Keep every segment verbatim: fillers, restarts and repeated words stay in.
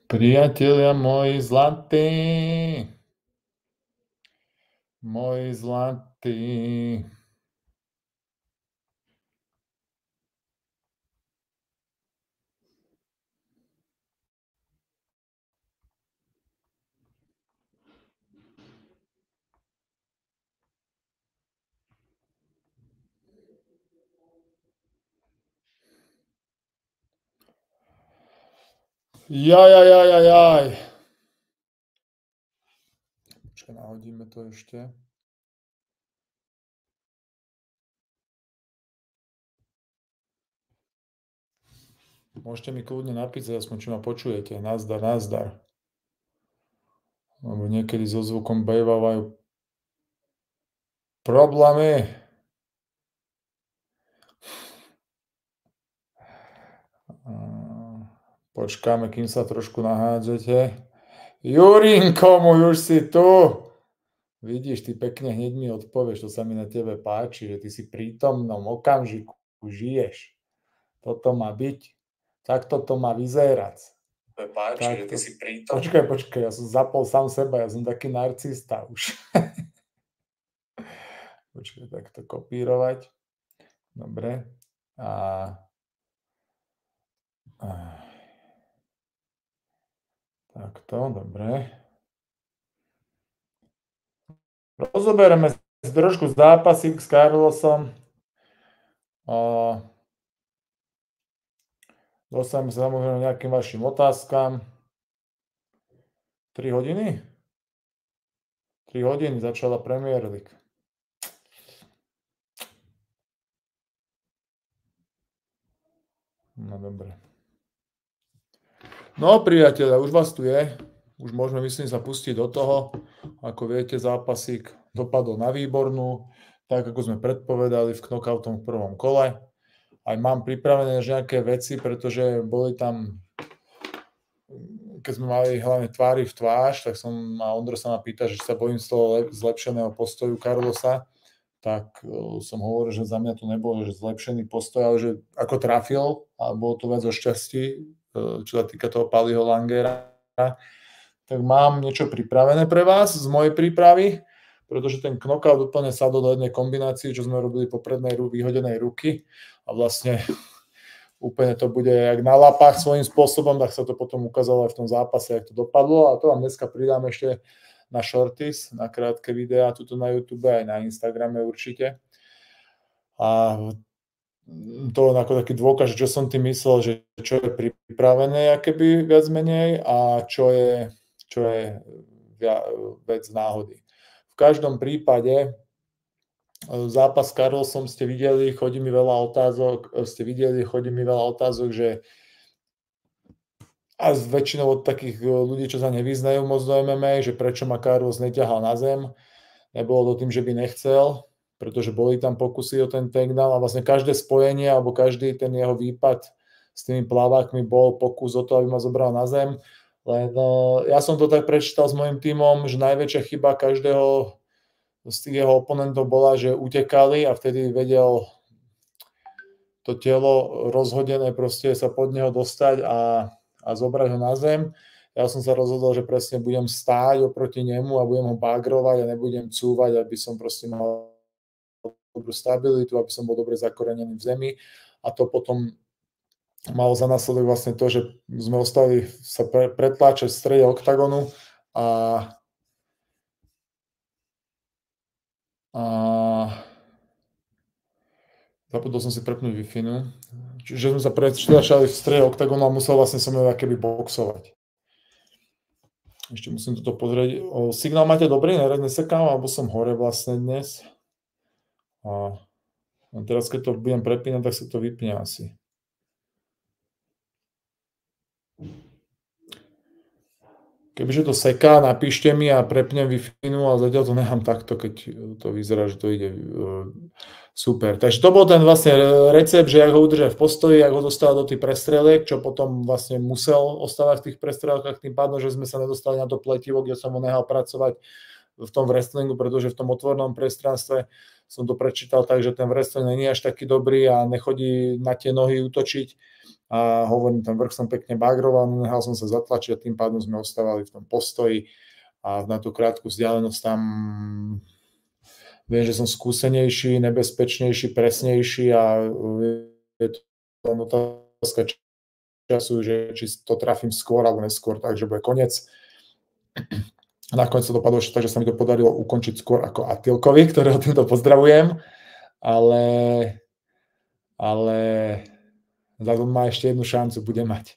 Priatelia moji zlatí, moji zlatí. Jaj, jaj, jaj, jaj, jaj. Počkaj, nahodíme to ešte. Môžete mi kľudne napísať, aspoň či ma počujete. Nazdar, nazdar. Lebo niekedy so zvukom bejvávajú problémy. Počkáme, kým sa trošku nahádzete. Jurinko môj, už si tu. Vidíš, ty pekne hneď mi odpovieš, to sa mi na tebe páči, že ty si v prítomnom okamžiku žiješ. Toto má byť. Takto to má vyzerať. Páči, tak, že ty to... si prítomný. Počkaj, počkaj, ja som zapol sám seba, ja som taký narcista už. Počkaj, takto kopírovať. Dobre. A... A... Takto, dobre. Rozoberieme si trošku zápasík s Carlosom. A... Dostaneme sa samozrejme nejakým vašim otázkam. tri hodiny? tri hodiny začala Premier League. No dobre. No priatelia, už vás tu je. Už môžeme, myslím, sa pustiť do toho. Ako viete, zápasík dopadol na výbornú. Tak, ako sme predpovedali v knockoutom v prvom kole. Aj mám pripravené nejaké veci, pretože boli tam, keď sme mali hlavne tvári v tvář, tak som, a Ondro sa ma pýta, že sa bojím z toho zlepšeného postoju Carlosa, tak som hovoril, že za mňa to nebolo, že zlepšený postoj, ale že ako trafil, a bolo to viac o šťastí, čo sa týka toho Paliho Langera. Tak mám niečo pripravené pre vás z mojej prípravy, pretože ten knockout úplne sadol do jednej kombinácii, čo sme robili po prednej výhodenej ruky. A vlastne úplne to bude jak na lapách svojím spôsobom, tak sa to potom ukázalo aj v tom zápase, jak to dopadlo. A to vám dneska pridám ešte na shorties, na krátke videá, tuto na YouTube, aj na Instagrame určite. A to ako taký dôkaz, čo som tým myslel, že čo je pripravené, akéby viac menej, a čo je, čo je vec náhody. V každom prípade zápas s Carlosom ste videli, chodí mi veľa otázok, ste videli, chodí mi veľa otázok, že a väčšinou od takých ľudí, čo sa nevyznajú moc do em em á, že prečo ma Carlos neťahal na zem. Nebolo to tým, že by nechcel, pretože boli tam pokusy o ten takedown a vlastne každé spojenie alebo každý ten jeho výpad s tými plavákmi bol pokus o to, aby ma zobral na zem. Len ja som to tak prečítal s mojím tímom, že najväčšia chyba každého z tých jeho oponentov bola, že utekali a vtedy vedel to telo rozhodené proste sa pod neho dostať a, a zobrať ho na zem. Ja som sa rozhodol, že presne budem stáť oproti nemu a budem ho bagrovať a nebudem cúvať, aby som proste mal dobrú stabilitu, aby som bol dobre zakorenený v zemi. A to potom malo za následok vlastne to, že sme ostali sa pre, pretláčať v strede oktagonu a A zabudol som si prepnúť Wi-Fi. Čiže sme sa pretláčali v strede oktagonu a musel vlastne som mňa keby boxovať. Ešte musím toto pozrieť. O, signál máte dobrý? Nesekám, alebo som hore vlastne dnes. A teraz, keď to budem prepínať, tak sa to vypne asi. Kebyže to seká, napíšte mi a prepnem Wi-Fi, a zatiaľ to nechám takto, keď to vyzerá, že to ide super. Takže to bol ten vlastne recept, že jak ho udržať v postoji, jak ho dostal do tých prestreliek, čo potom vlastne musel ostávať v tých prestrelkách, tým pádom, že sme sa nedostali na to pletivo, kde som ho nehal pracovať v tom wrestlingu, pretože v tom otvornom priestranstve som to prečítal tak, že ten wrestling nie je až taký dobrý a nechodí na tie nohy útočiť. A hovorím, ten vrch som pekne bagroval, nehal som sa zatlačiť a tým pádom sme ostávali v tom postoji a na tú krátku vzdialenosť tam viem, že som skúsenejší, nebezpečnejší, presnejší a je to otázka času, že či to trafím skôr alebo neskôr, takže bude koniec. Nakoniec to dopadlo tak, že sa mi to podarilo ukončiť skôr ako Atilkovi, ktorého týmto pozdravujem, ale, ale Zadon má ešte jednu šancu, bude mať.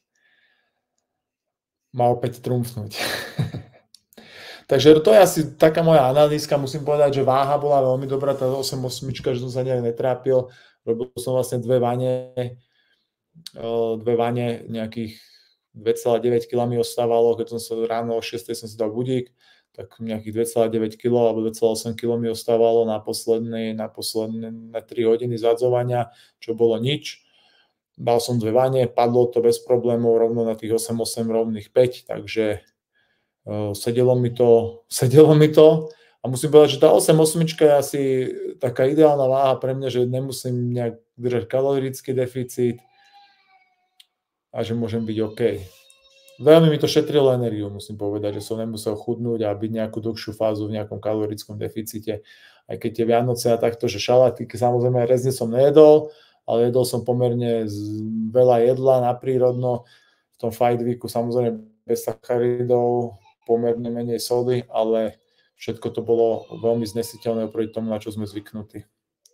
Má opäť trumfnúť. Takže to je asi taká moja analýzka. Musím povedať, že váha bola veľmi dobrá, tá osem osem, že som sa nejak netrápil. Robil som vlastne dve vane, dve vane, nejakých dva celé deväť kilogramov mi ostávalo, keď som sa ráno o šiestej som si dal budík, tak nejakých dva celé deväť kilogramov alebo dva celé osem kilogramov mi ostávalo na posledné, na posledné na tri hodiny zadzovania, čo bolo nič. Dal som dve vane, padlo to bez problémov rovno na tých osem osem rovných päť, takže uh, sedelo mi to, sedelo mi to a musím povedať, že tá osem osem je asi taká ideálna váha pre mňa, že nemusím nejak držať kalorický deficit a že môžem byť OK. Veľmi mi to šetrilo energiu, musím povedať, že som nemusel chudnúť a byť nejakú dlhšiu fázu v nejakom kalorickom deficite. Aj keď tie Vianoce a takto, že šalatíky, samozrejme rezne som nejedol, ale jedol som pomerne veľa jedla na prírodno. V tom Fight Weeku samozrejme bez sacharidov, pomerne menej sody, ale všetko to bolo veľmi znesiteľné oproti tomu, na čo sme zvyknutí.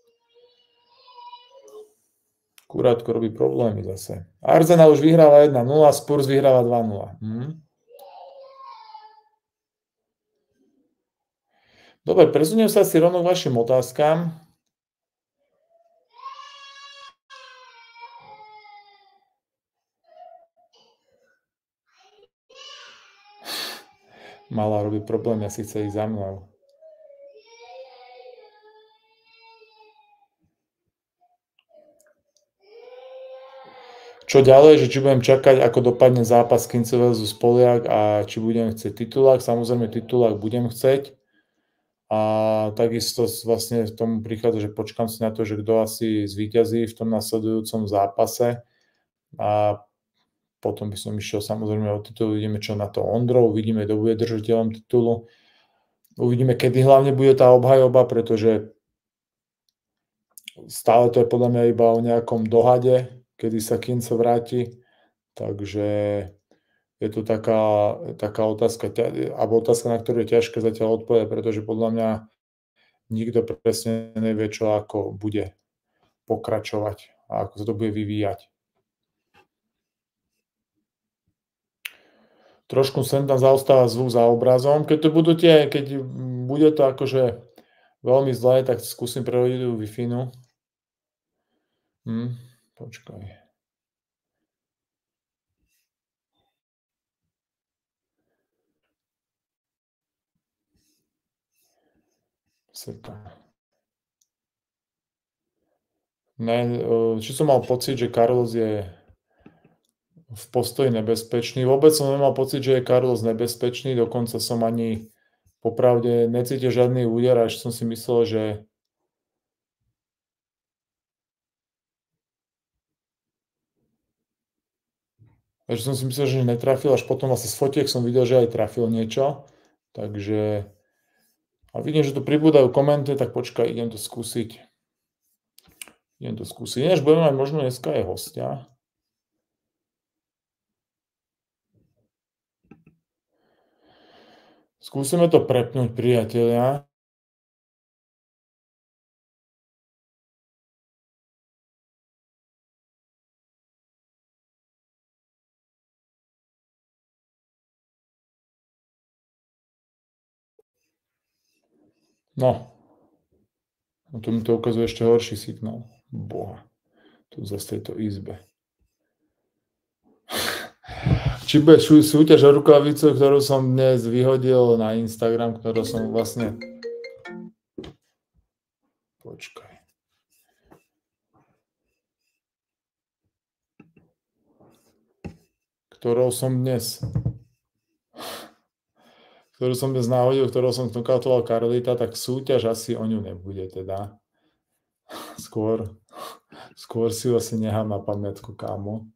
Kurátko robí problémy zase. Arsenal už vyhráva jedna nula, Spurs vyhráva dva nula. Hm. Dobre, presuniem sa si rovno k vašim otázkam. Malá robí problémy, asi chce ísť za mnou. Čo ďalej, že či budem čakať, ako dopadne zápas Kincov versus Poliak a či budem chcieť titulák. Samozrejme titulák budem chcieť. A takisto vlastne v tom prichádza, že počkám si na to, že kto asi zvíťazí v tom nasledujúcom zápase. A potom by som išiel samozrejme o titul, uvidíme čo na to Ondro, uvidíme, kto bude držiteľom titulu. Uvidíme, kedy hlavne bude tá obhajoba, pretože stále to je podľa mňa iba o nejakom dohade, kedy sa Kinco vráti, takže je to taká, taká otázka, alebo otázka, na ktorú je ťažké zatiaľ odpovedať, pretože podľa mňa nikto presne nevie, čo ako bude pokračovať a ako sa to bude vyvíjať. Trošku sem tam zaostáva zvuk za obrazom. Keď to budú tie, keď bude to akože veľmi zlé, tak skúsim prehodiť do Wi-Fi-nu. Hm, počkaj. Ne, či som mal pocit, že Carlos je v postoji nebezpečný. Vôbec som nemal pocit, že je Carlos nebezpečný, dokonca som ani popravde necítil žiadny úder, až som si myslel, že až som si myslel, že netrafil, až potom asi z fotiek som videl, že aj trafil niečo. Takže a vidím, že tu pribúdajú komenty, tak počkaj, idem to skúsiť. Idem to skúsiť. Než budeme mať možno dneska aj hostia. Skúsime to prepnúť, priatelia. No. No tu mi to ukazuje ešte horší signál. Boha. Tu zase tejto izbe. Či bude súťaž o rukavicu, ktorú som dnes vyhodil na Instagram, ktorú som vlastne... Počkaj. Ktorou som dnes... ktorú som dnes náhodil, ktorou som knockoutoval Karolita, tak súťaž asi o ňu nebude teda. Skôr, skôr si ju asi nechám na pamätku, kámo.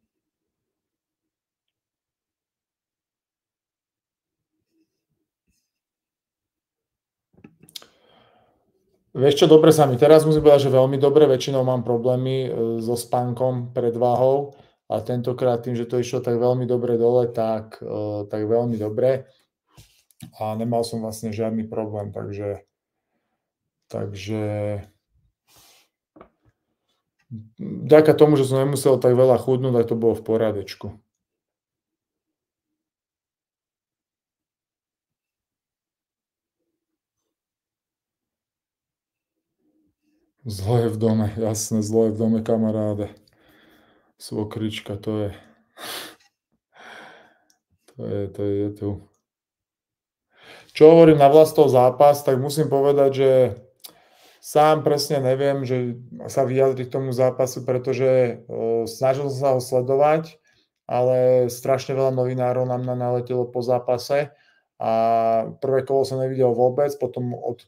Vieš čo, dobre sa mi, teraz musím povedať, že veľmi dobre, väčšinou mám problémy so spánkom pred váhou, a tentokrát tým, že to išlo tak veľmi dobre dole, tak, tak veľmi dobre a nemal som vlastne žiadny problém, takže takže vďaka tomu, že som nemusel tak veľa chudnúť, tak to bolo v poriadečku. Zlo je v dome, jasné, zlo je v dome, kamaráde. Svokrička, to je... To je, to je tu. Čo hovorím na Vlastov zápas, tak musím povedať, že sám presne neviem, že sa vyjadriť k tomu zápasu, pretože uh, snažil som sa ho sledovať, ale strašne veľa novinárov nám naletelo po zápase a prvé kolo som nevidel vôbec, potom od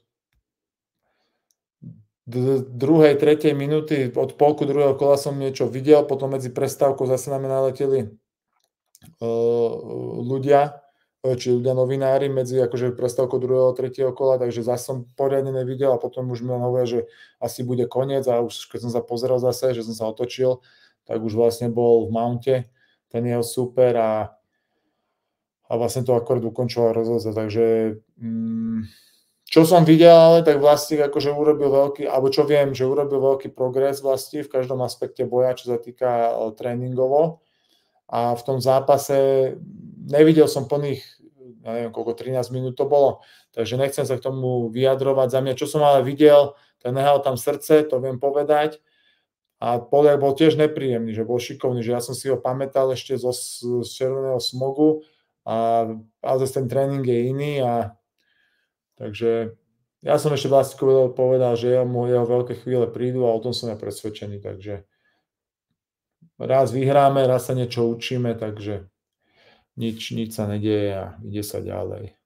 druhej, tretej minúty, od polku druhého kola som niečo videl, potom medzi prestávkou zase na mňa naleteli uh, ľudia, či ľudia novinári medzi akože prestávkou druhého a tretieho kola, takže zase som poriadne nevidel a potom už mi hovoria, že asi bude koniec a už keď som sa pozeral zase, že som sa otočil, tak už vlastne bol v mounte ten jeho super a, a vlastne to akorát ukončoval rozhodca, takže mm, čo som videl, ale tak Vlastík akože urobil veľký, alebo čo viem, že urobil veľký progres Vlastík v každom aspekte boja, čo sa týka uh, tréningovo. A v tom zápase nevidel som plných, ja neviem, koľko, trinásť minút to bolo, takže nechcem sa k tomu vyjadrovať. Za mňa, čo som ale videl, ten nehal tam srdce, to viem povedať. A Poliak bol tiež nepríjemný, že bol šikovný, že ja som si ho pamätal ešte zo, z červeného smogu a, a zase ten tréning je iný a takže ja som ešte Vlastíkovi povedal, že jeho, jeho veľké chvíle prídu a o tom som ja presvedčený, takže raz vyhráme, raz sa niečo učíme, takže nič, nič sa nedieje a ide sa ďalej.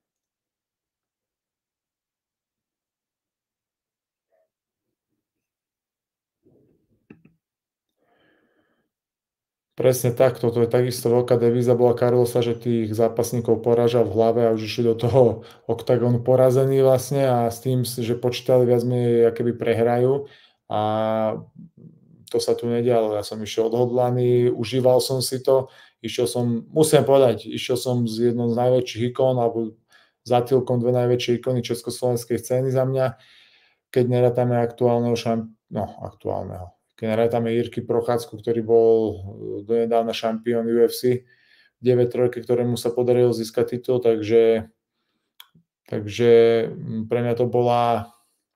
Presne tak, toto je takisto veľká devíza bola Carlosa, že tých zápasníkov porážal v hlave a už išli do toho oktagónu porazení vlastne a s tým, že počítali viac menej, akéby prehrajú a to sa tu nedialo. Ja som išiel odhodlaný, užíval som si to, išiel som, musím povedať, išiel som z jednou z najväčších ikón alebo zatýlkom dve najväčšie ikony československej scény za mňa, keď nerátame aktuálneho šamp... no aktuálneho. Keď nerátame Jirky Prochádzku, ktorý bol donedávna šampión U F C deväť tri, ktorému sa podarilo získať titul, takže, takže pre mňa to bola...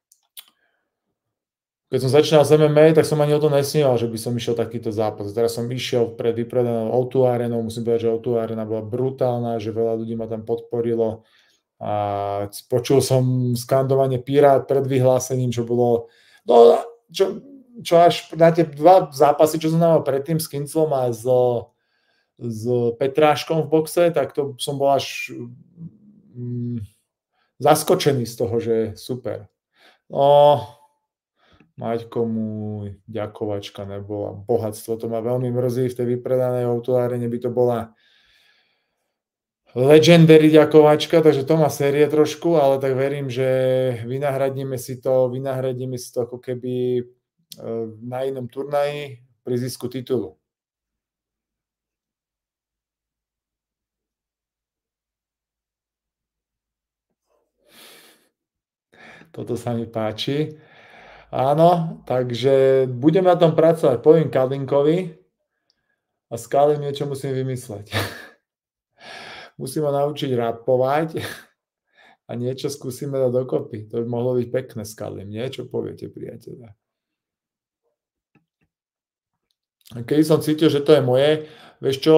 Keď som začínal z M M A, tak som ani o to nesníval, že by som išiel takýto zápas. Teraz som išiel pred vypredanou ó dva arenou, musím povedať, že ó dva arena bola brutálna, že veľa ľudí ma tam podporilo a počul som skandovanie Pirát pred vyhlásením, čo bolo... No, čo, čo až na tie dva zápasy, čo som mal predtým s Kinclom a s, s Petráškom v boxe, tak to som bol až mm, zaskočený z toho, že super. No, Maťko môj, ďakovačka nebola, bohatstvo, to ma veľmi mrzí, v tej vypredanej autoárene by to bola legendary ďakovačka, takže to má série trošku, ale tak verím, že vynahradíme si to, vynahradíme si to ako keby na inom turnaji pri zisku titulu. Toto sa mi páči. Áno, takže budeme na tom pracovať. Poviem Kalinkovi a s Kalim niečo musím vymysleť. Musím ho naučiť rapovať a niečo skúsime dať dokopy. To by mohlo byť pekné s Kalim. Niečo poviete, priateľa. Keď som cítil, že to je moje, vieš čo,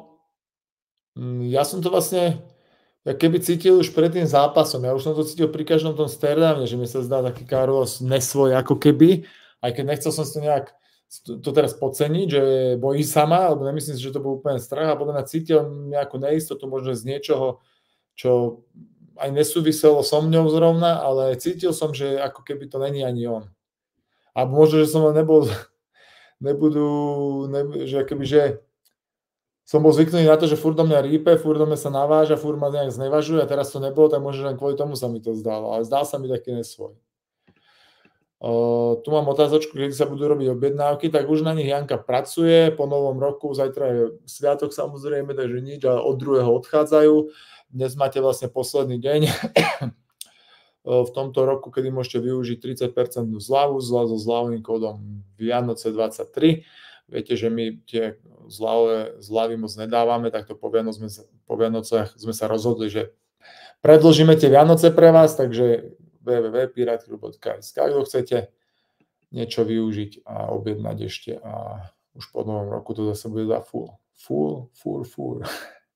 ja som to vlastne, ja keby cítil už pred tým zápasom, ja už som to cítil pri každom tom sterdávne, že mi sa zdá taký Carlos nesvoj ako keby, aj keď nechcel som si to nejak to teraz podceniť, že bojí sa ma, alebo nemyslím si, že to bol úplne strach, a podľa mňa cítil nejakú neistotu možno z niečoho, čo aj nesúviselo so mňou zrovna, ale cítil som, že ako keby to není ani on. Alebo možno, že som len nebol nebudú ne že kebyže som bol zvyknutý na to, že furt do mňa rýpe, furt do mňa sa naváža, furt ma nejak znevažuje a teraz to nebolo, tak možno, že len kvôli tomu sa mi to zdalo, ale zdal sa mi taký nesvoj. Uh, tu mám otázočku, kedy sa budú robiť objednávky, tak už na nich Janka pracuje, po novom roku, zajtra je sviatok samozrejme, takže nič, ale od druhého odchádzajú. Dnes máte vlastne posledný deň v tomto roku, kedy môžete využiť tridsať percent zľavu, zľavu so zľavovým kódom Vianoce dvadsaťtri. Viete, že my tie zľavové zľavy moc nedávame, tak to po, Vianoc sme, po Vianociach sme sa rozhodli, že predĺžime tie Vianoce pre vás, takže w w w bodka piratclub bodka es ká, kto chcete niečo využiť a objednať ešte a už po novom roku to zase bude za full. Full, full, full.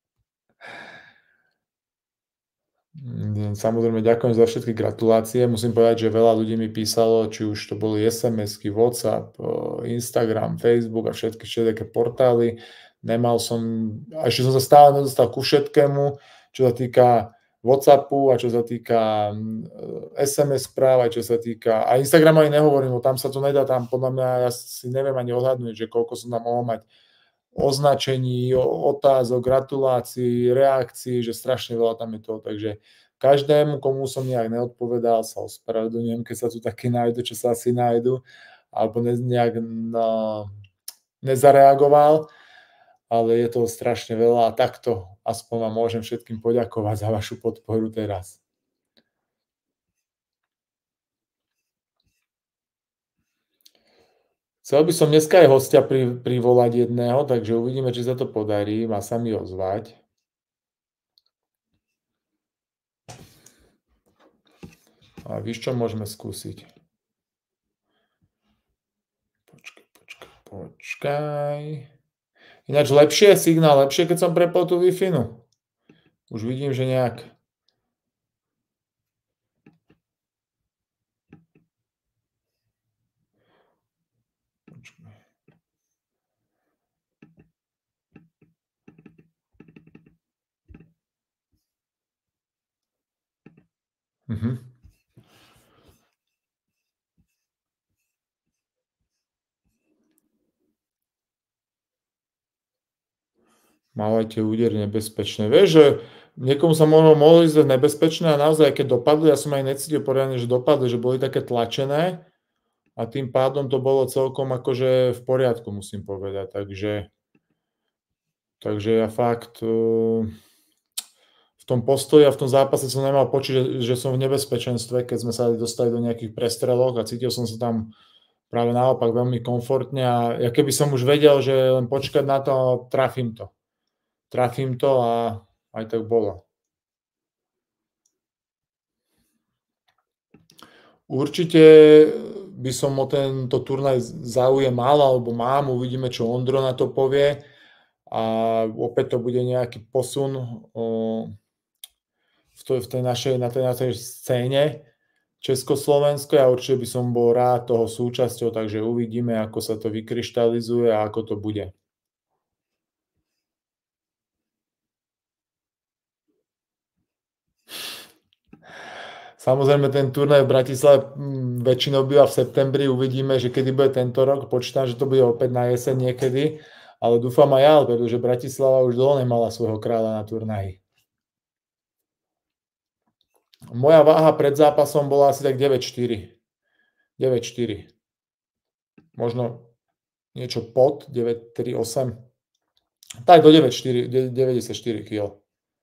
Samozrejme, ďakujem za všetky gratulácie. Musím povedať, že veľa ľudí mi písalo, či už to boli es em esky, WhatsApp, Instagram, Facebook a všetky všetké portály. Nemal som, a ešte som sa stále nedostal ku všetkému, čo sa týka WhatsAppu a čo sa týka es em es správ, a čo sa týka, a Instagramu ani nehovorím, bo tam sa to nedá, tam podľa mňa, ja si neviem ani odhadnúť, že koľko som tam mohol mať označení, otázok, gratulácií, reakcií, že strašne veľa tam je toho, takže každému, komu som nejak neodpovedal, sa ospravedlňujem, keď sa tu takí nájdu, čo sa asi nájdu, alebo ne, nejak no, nezareagoval, ale je toho strašne veľa a takto aspoň vám môžem všetkým poďakovať za vašu podporu teraz. Chcel by som dneska aj hostia pri, privolať jedného, takže uvidíme, či sa to podarí, má sa mi ozvať. A víš, čo môžeme skúsiť? Počkaj, počkaj, počkaj. Ináč lepšie, signál lepšie, keď som prepol tú Wi-Fi. Už vidím, že nejak... Počkaj. Mhm. Mal aj tie údery nebezpečné. Vieš, že niekomu sa možno mohli zdať nebezpečné a naozaj, keď dopadli, ja som aj necítil poriadne, že dopadli, že boli také tlačené a tým pádom to bolo celkom akože v poriadku, musím povedať. Takže, takže ja fakt v tom postoji a v tom zápase som nemal pocit, že, že som v nebezpečenstve, keď sme sa dostali do nejakých prestrelok a cítil som sa tam práve naopak veľmi komfortne a ja keby som už vedel, že len počkať na to, trafím to. Trafím to a aj tak bolo. Určite by som o tento turnaj záujem mal, alebo mám, uvidíme, čo Ondro na to povie. A opäť to bude nejaký posun v tej, v tej našej, na tej našej scéne Československo. Ja určite by som bol rád toho súčasťou, takže uvidíme, ako sa to vykryštalizuje a ako to bude. Samozrejme, ten turnaj v Bratislave väčšinou býva v septembri, uvidíme, že kedy bude tento rok, počítam, že to bude opäť na jeseň niekedy, ale dúfam aj ja, pretože Bratislava už dlho nemala svojho kráľa na turnaji. Moja váha pred zápasom bola asi tak deväť štyri. deväť štyri. Možno niečo pod deväť tri osem. Tak do deväť štyri, deväťdesiatštyri kilogramov.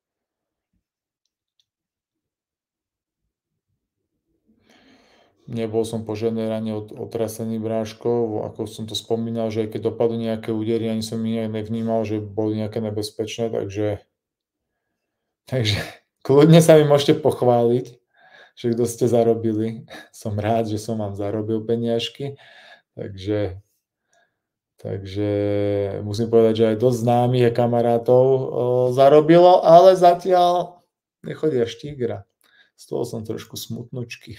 Nebol som po žiadnej rane otrasený bráškou, ako som to spomínal, že aj keď dopadli nejaké údery, ani som ich nevnímal, že boli nejaké nebezpečné, takže, takže kľudne sa mi môžete pochváliť, že kto ste zarobili. Som rád, že som vám zarobil peniažky, takže, takže musím povedať, že aj dosť známych a kamarátov o, zarobilo, ale zatiaľ nechodia štígra. Z toho som trošku smutnučky.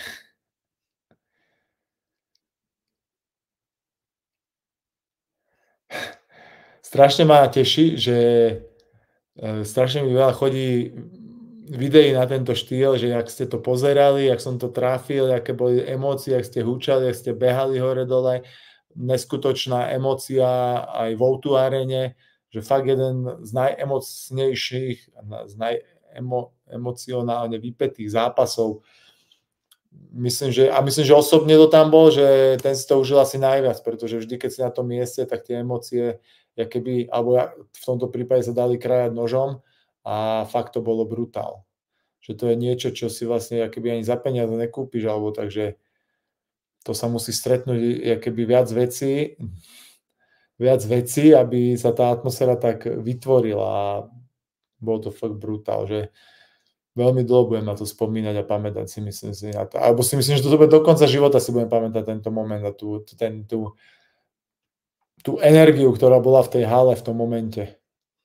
Strašne ma teší, že strašne mi veľa chodí videí na tento štýl, že jak ste to pozerali, jak som to trafil, aké boli emócie, jak ste hučali, jak ste behali hore-dole. Neskutočná emócia aj v ó dva Arene, že fakt jeden z najemocnejších, z najemocionálne vypätých zápasov. Myslím, že, a myslím, že osobne to tam bol, že ten si to užil asi najviac, pretože vždy, keď si na tom mieste, tak tie emócie, keby, alebo v tomto prípade sa dali krajať nožom a fakt to bolo brutál. Že to je niečo, čo si vlastne keby ani za peniaze nekúpiš, alebo takže to sa musí stretnúť keby viac vecí, viac vecí, aby sa tá atmosféra tak vytvorila a bolo to fakt brutál, že veľmi dlho budem na to spomínať a pamätať si myslím si na to. Alebo si myslím, že to bude do konca života si budem pamätať tento moment a tú, ten, tú, tú energiu, ktorá bola v tej hale v tom momente.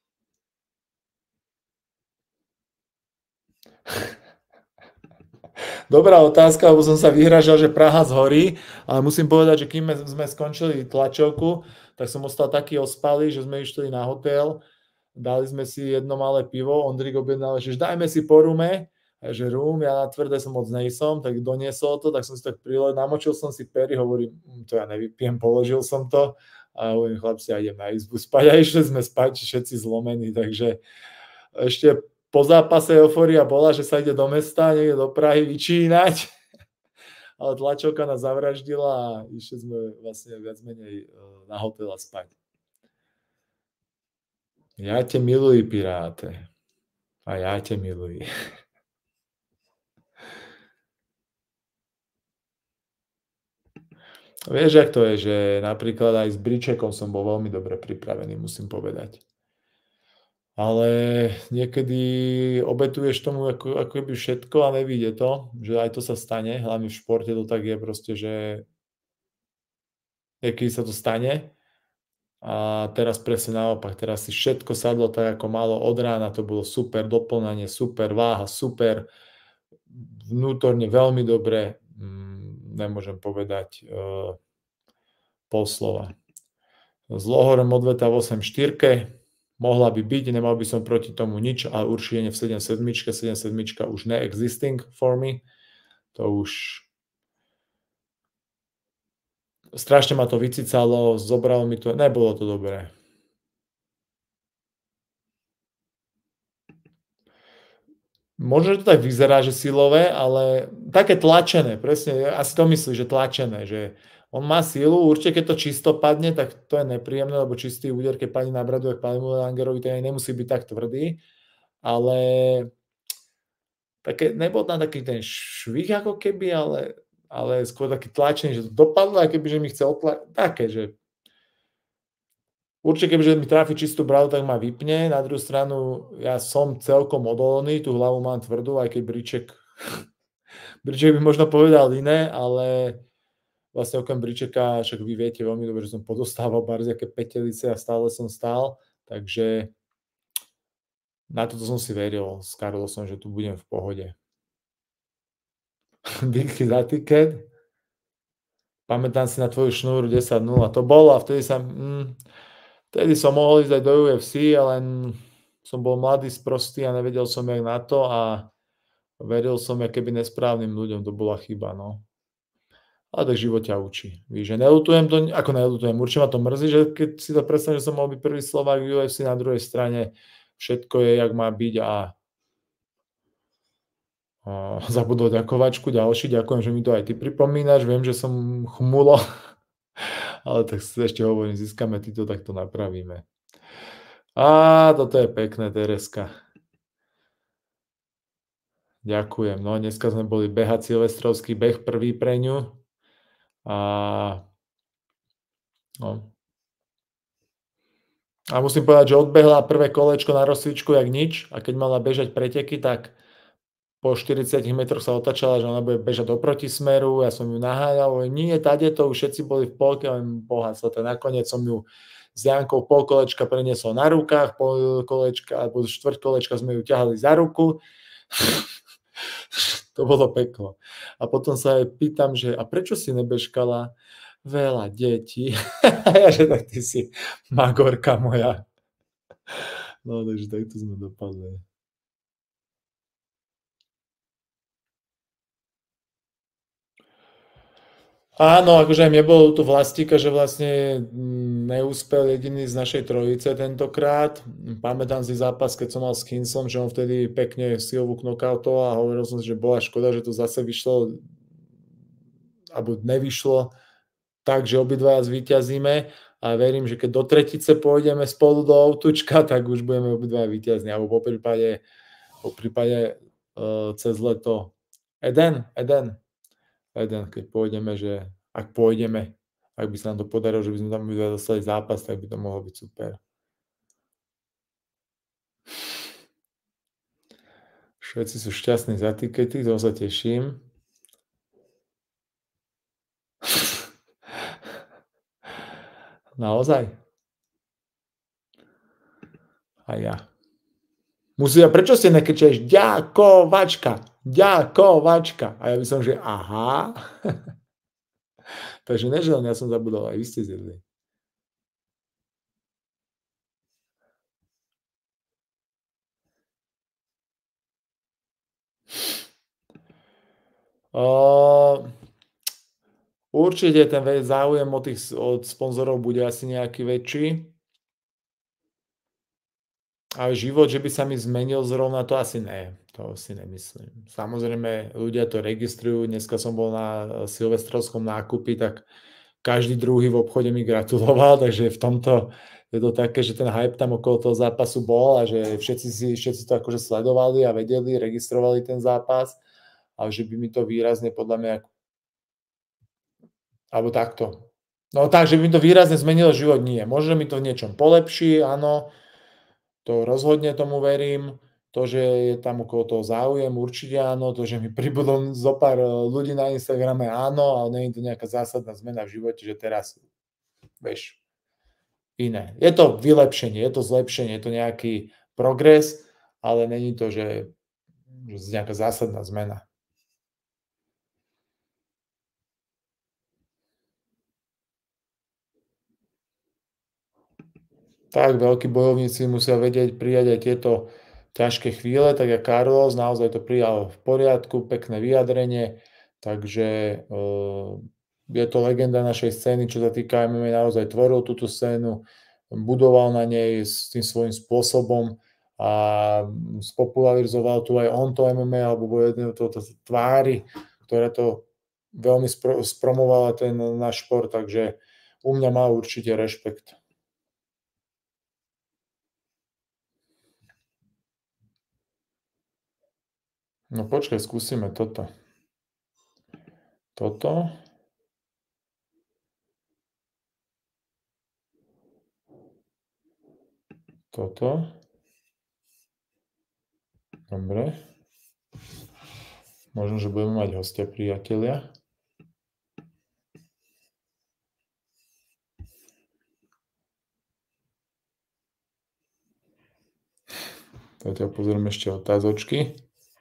Dobrá otázka, lebo som sa vyhražal, že Praha zhorí, ale musím povedať, že kým sme skončili tlačovku, tak som ostal taký ospalý, že sme išli na hotel, dali sme si jedno malé pivo, Ondrik objednal, že dajme si po rume, že rum, ja na tvrdé som moc nejsom, tak doniesol to, tak som si tak priložil, namočil som si pery, hovorím, to ja nevypijem, položil som to a hovorím, chlapci, ja idem na izbu spať a išli sme spať všetci zlomení, takže ešte po zápase eufória bola, že sa ide do mesta, niekde do Prahy vyčínať, ale tlačovka nás zavraždila a išli sme vlastne viac menej na hotel a spať. Ja te miluji, Piráte. A ja te miluji. Vieš, jak to je, že napríklad aj s Bričekom som bol veľmi dobre pripravený, musím povedať. Ale niekedy obetuješ tomu ako, ako keby všetko a nevíde to, že aj to sa stane, hlavne v športe to tak je proste, že niekedy sa to stane a teraz presne naopak, teraz si všetko sadlo tak ako malo od rána, to bolo super, doplnanie, super, váha, super, vnútorne veľmi dobre, nemôžem povedať uh, pol slova. S Lohorem odveta v osem štyri, mohla by byť, nemal by som proti tomu nič, ale určite nie v sedem sedem, sedem sedem už ne-existing for me. To už strašne ma to vycicalo, zobralo mi to, nebolo to dobré. Možno, že to tak vyzerá, že silové, ale také tlačené, presne, asi to myslí, že tlačené, že on má silu, určite keď to čisto padne, tak to je nepríjemné, lebo čistý úder, keď padne na bradu, ak padne Langerovi, ten nemusí byť tak tvrdý, ale také, nebol tam taký ten švih ako keby, ale, ale skôr taký tlačený, že to dopadlo, a keby, že mi chce otlačiť, také, že určite, kebyže mi tráfi čistú bradu, tak ma vypne. Na druhú stranu, ja som celkom odolný, tú hlavu mám tvrdú, aj keď Briček, Briček by možno povedal iné, ale vlastne okrem Bričeka, však vy viete veľmi dobre, že som podostával barziaké petelice a stále som stál, takže na toto som si veril s Carlosom, že tu budem v pohode. Díky za tiket. Pamätám si na tvoju šnúru desať nula. To bolo a vtedy sa... Mm, vtedy som mohol ísť aj do ú ef cé, ale som bol mladý, sprostý a nevedel som jak na to a veril som jak keby nesprávnym ľuďom. To bola chyba, no. Ale tak život ťa učí. Víš, že neľutujem to, ako neľutujem, určite ma to mrzí, že keď si to predstavím, že som mohol byť prvý Slovák v ú ef cé, na druhej strane všetko je, jak má byť a, a zabudol ďakovačku, ďalší, ďakujem, že mi to aj ty pripomínaš, viem, že som chmulo, ale tak si ešte hovorím, získame týto, tak to napravíme. Á, toto je pekné, Tereska. Ďakujem, no dneska sme boli behať silvestrovský beh prvý pre ňu. A, no. a musím povedať, že odbehla prvé kolečko na rozcvičku jak nič a keď mala bežať preteky, tak po štyridsiatich metroch sa otačala, že ona bude bežať do protismeru, ja som ju naháňal, nie, tade to už všetci boli v polke, len pohasla to. Nakoniec som ju s Jankou pol kolečka preniesol na rukách, pol kolečka, alebo štvrť kolečka sme ju ťahali za ruku. To bolo peklo. A potom sa aj pýtam, že a prečo si nebežkala? Veľa detí. Ja, že tak ty si magorka moja. No, takže takto sme dopadli. Áno, akože aj mne bolo ľúto Vlastíka, že vlastne neúspel jediný z našej trojice tentokrát. Pamätám si zápas, keď som mal s Kinsom, že on vtedy pekne silovú knockoutoval a hovoril som si, že bola škoda, že to zase vyšlo alebo nevyšlo tak, že obidvaja zvíťazíme a verím, že keď do tretice pôjdeme spolu do outučka, tak už budeme obidvaja víťazni, alebo po prípade, po prípade uh, cez leto Eden, Eden, Eden, keď pôjdeme, že ak pôjdeme, ak by sa nám to podarilo, že by sme tam obidvaja dostali zápas, tak by to mohlo byť super. Všetci sú šťastní za tikety, to sa teším. Naozaj? A ja. Musia, prečo ste nekričeš ďakovačka, ďakovačka? A ja by som, že aha. Takže neželám, ja som zabudol, aj vy ste zjedli. Uh, určite ten záujem od, tých, od sponzorov bude asi nejaký väčší. Ale život, že by sa mi zmenil zrovna, to asi ne. To si nemyslím. Samozrejme, ľudia to registrujú. Dneska som bol na silvestrovskom nákupi, tak každý druhý v obchode mi gratuloval, takže v tomto je to také, že ten hype tam okolo toho zápasu bol a že všetci, si, všetci to akože sledovali a vedeli, registrovali ten zápas, ale že by mi to výrazne podľa mňa alebo takto. No tak, že by mi to výrazne zmenilo život, nie. Možno mi to v niečom polepší, áno, to rozhodne tomu verím. To, že je tam okolo toho záujem, určite áno. To, že mi pribudlo zo pár ľudí na Instagrame, áno, ale nie je to nejaká zásadná zmena v živote, že teraz, vieš, iné. Je to vylepšenie, je to zlepšenie, je to nejaký progres, ale není to, že, že nejaká zásadná zmena. Tak, veľkí bojovníci musia vedieť prijať aj tieto ťažké chvíle, tak jak Carlos, naozaj to prijal v poriadku, pekné vyjadrenie, takže uh, je to legenda našej scény, čo sa týka em em á, naozaj tvoril túto scénu, budoval na nej s tým svojím spôsobom a spopularizoval tu aj on to em em á, alebo bol jednou to, to, to tvári, ktorá to veľmi spro, spromovala ten náš šport, takže u mňa má určite rešpekt. No počkaj, skúsime toto. Toto. Toto. Dobre. Možno, že budeme mať hostia, priatelia. Zatiaľ pozrieme ešte otázočky.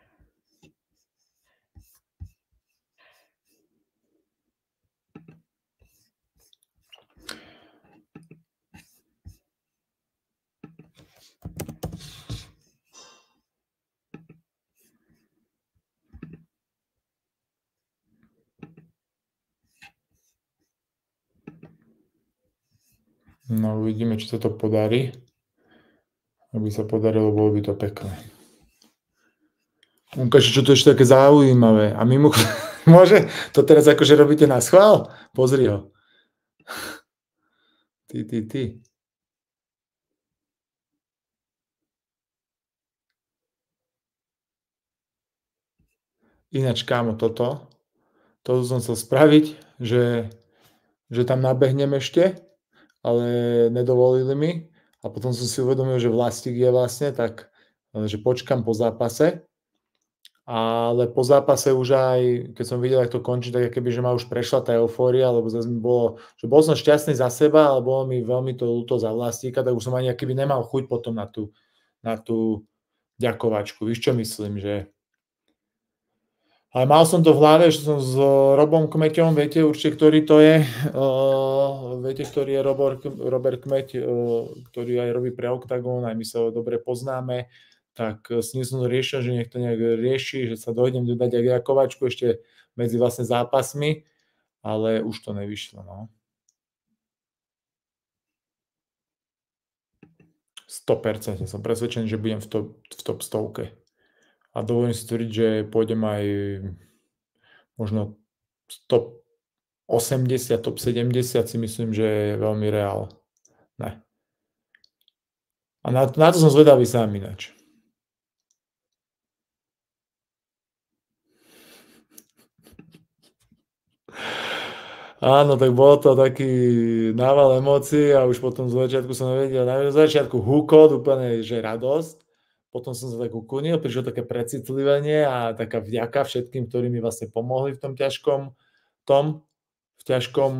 No uvidíme, či sa to podarí. Aby sa podarilo, bolo by to pekné. Ukáže, čo to ešte také zaujímavé. A mimo... Môže? To teraz akože robíte na schvál? Pozri ho. Ty, ty, ty. Ináč, kámo, toto. Toto som chcel spraviť, že, že tam nabehnem ešte, ale nedovolili mi. A potom som si uvedomil, že Vlastík je vlastne, tak že počkam po zápase. Ale po zápase už aj, keď som videl, ako to končí, tak keby, že ma už prešla tá eufória, lebo zase mi bolo, že bol som šťastný za seba, ale bolo mi veľmi to ľúto za Vlastíka, tak už som ani keby nemal chuť potom na tú, na tú ďakovačku. Víš, čo myslím, že... Ale mal som to v hlave, že som s Robom Kmeťom, viete určite, ktorý to je, uh, viete, ktorý je Robert, Robert Kmeť, uh, ktorý aj robí pre Octagon, aj my sa ho dobre poznáme, tak s ním som to riešil, že nech to nejak rieši, že sa dojdem dodať aj ďakovačku ešte medzi vlastne zápasmi ale už to nevyšlo, no. sto percent som presvedčený, že budem v top, v top stovke. A dovolím si tvrdiť, že pôjdem aj možno top osemdesiat, top sedemdesiat si myslím, že je veľmi reál. Ne. A na, na to som zvedavý sám ináč. Áno, tak bolo to taký nával emócií a už potom z začiatku som nevedel, na začiatku húkot, úplne, že radosť. Potom som sa tak uklonil, prišlo také precitlivenie a taká vďaka všetkým, ktorí mi vlastne pomohli v tom ťažkom tom, v ťažkom,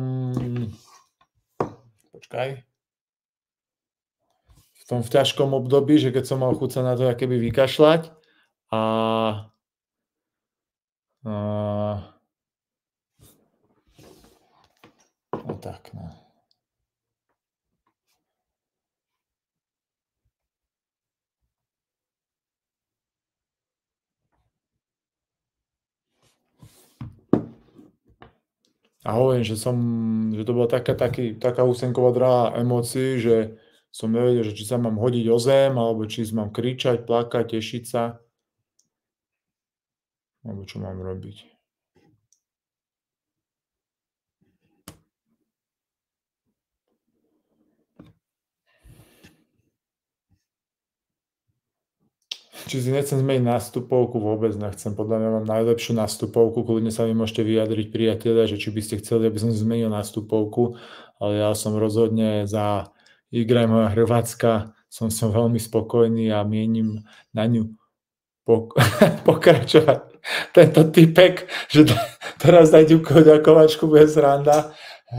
počkaj, v tom v ťažkom období, že keď som mal chuť sa na to akéby vykašľať a, a no tak, no. A hovorím, že som, že to bola taká, taký, taká úsenková dráha emócií, že som nevedel, že či sa mám hodiť o zem, alebo či mám kričať, plakať, tešiť sa. Alebo čo mám robiť. Či si nechcem zmeniť nástupovku, vôbec nechcem. Podľa mňa mám najlepšiu nástupovku, kľudne sa mi môžete vyjadriť, priatelia, že či by ste chceli, aby som zmenil nástupovku, ale ja som rozhodne za Igrajma Hrvatska, som som veľmi spokojný a mienim na ňu pok- pokračovať. Tento typek, že teraz daj Ďuko ďakovačku, bude sranda.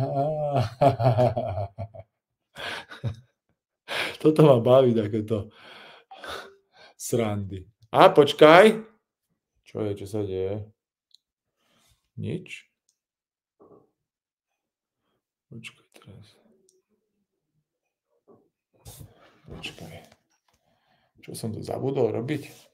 Toto ma baví, takéto srandy. A počkaj. Čo je, čo sa deje? Nič. Počkaj teraz. Počkaj. Čo som to zabudol robiť?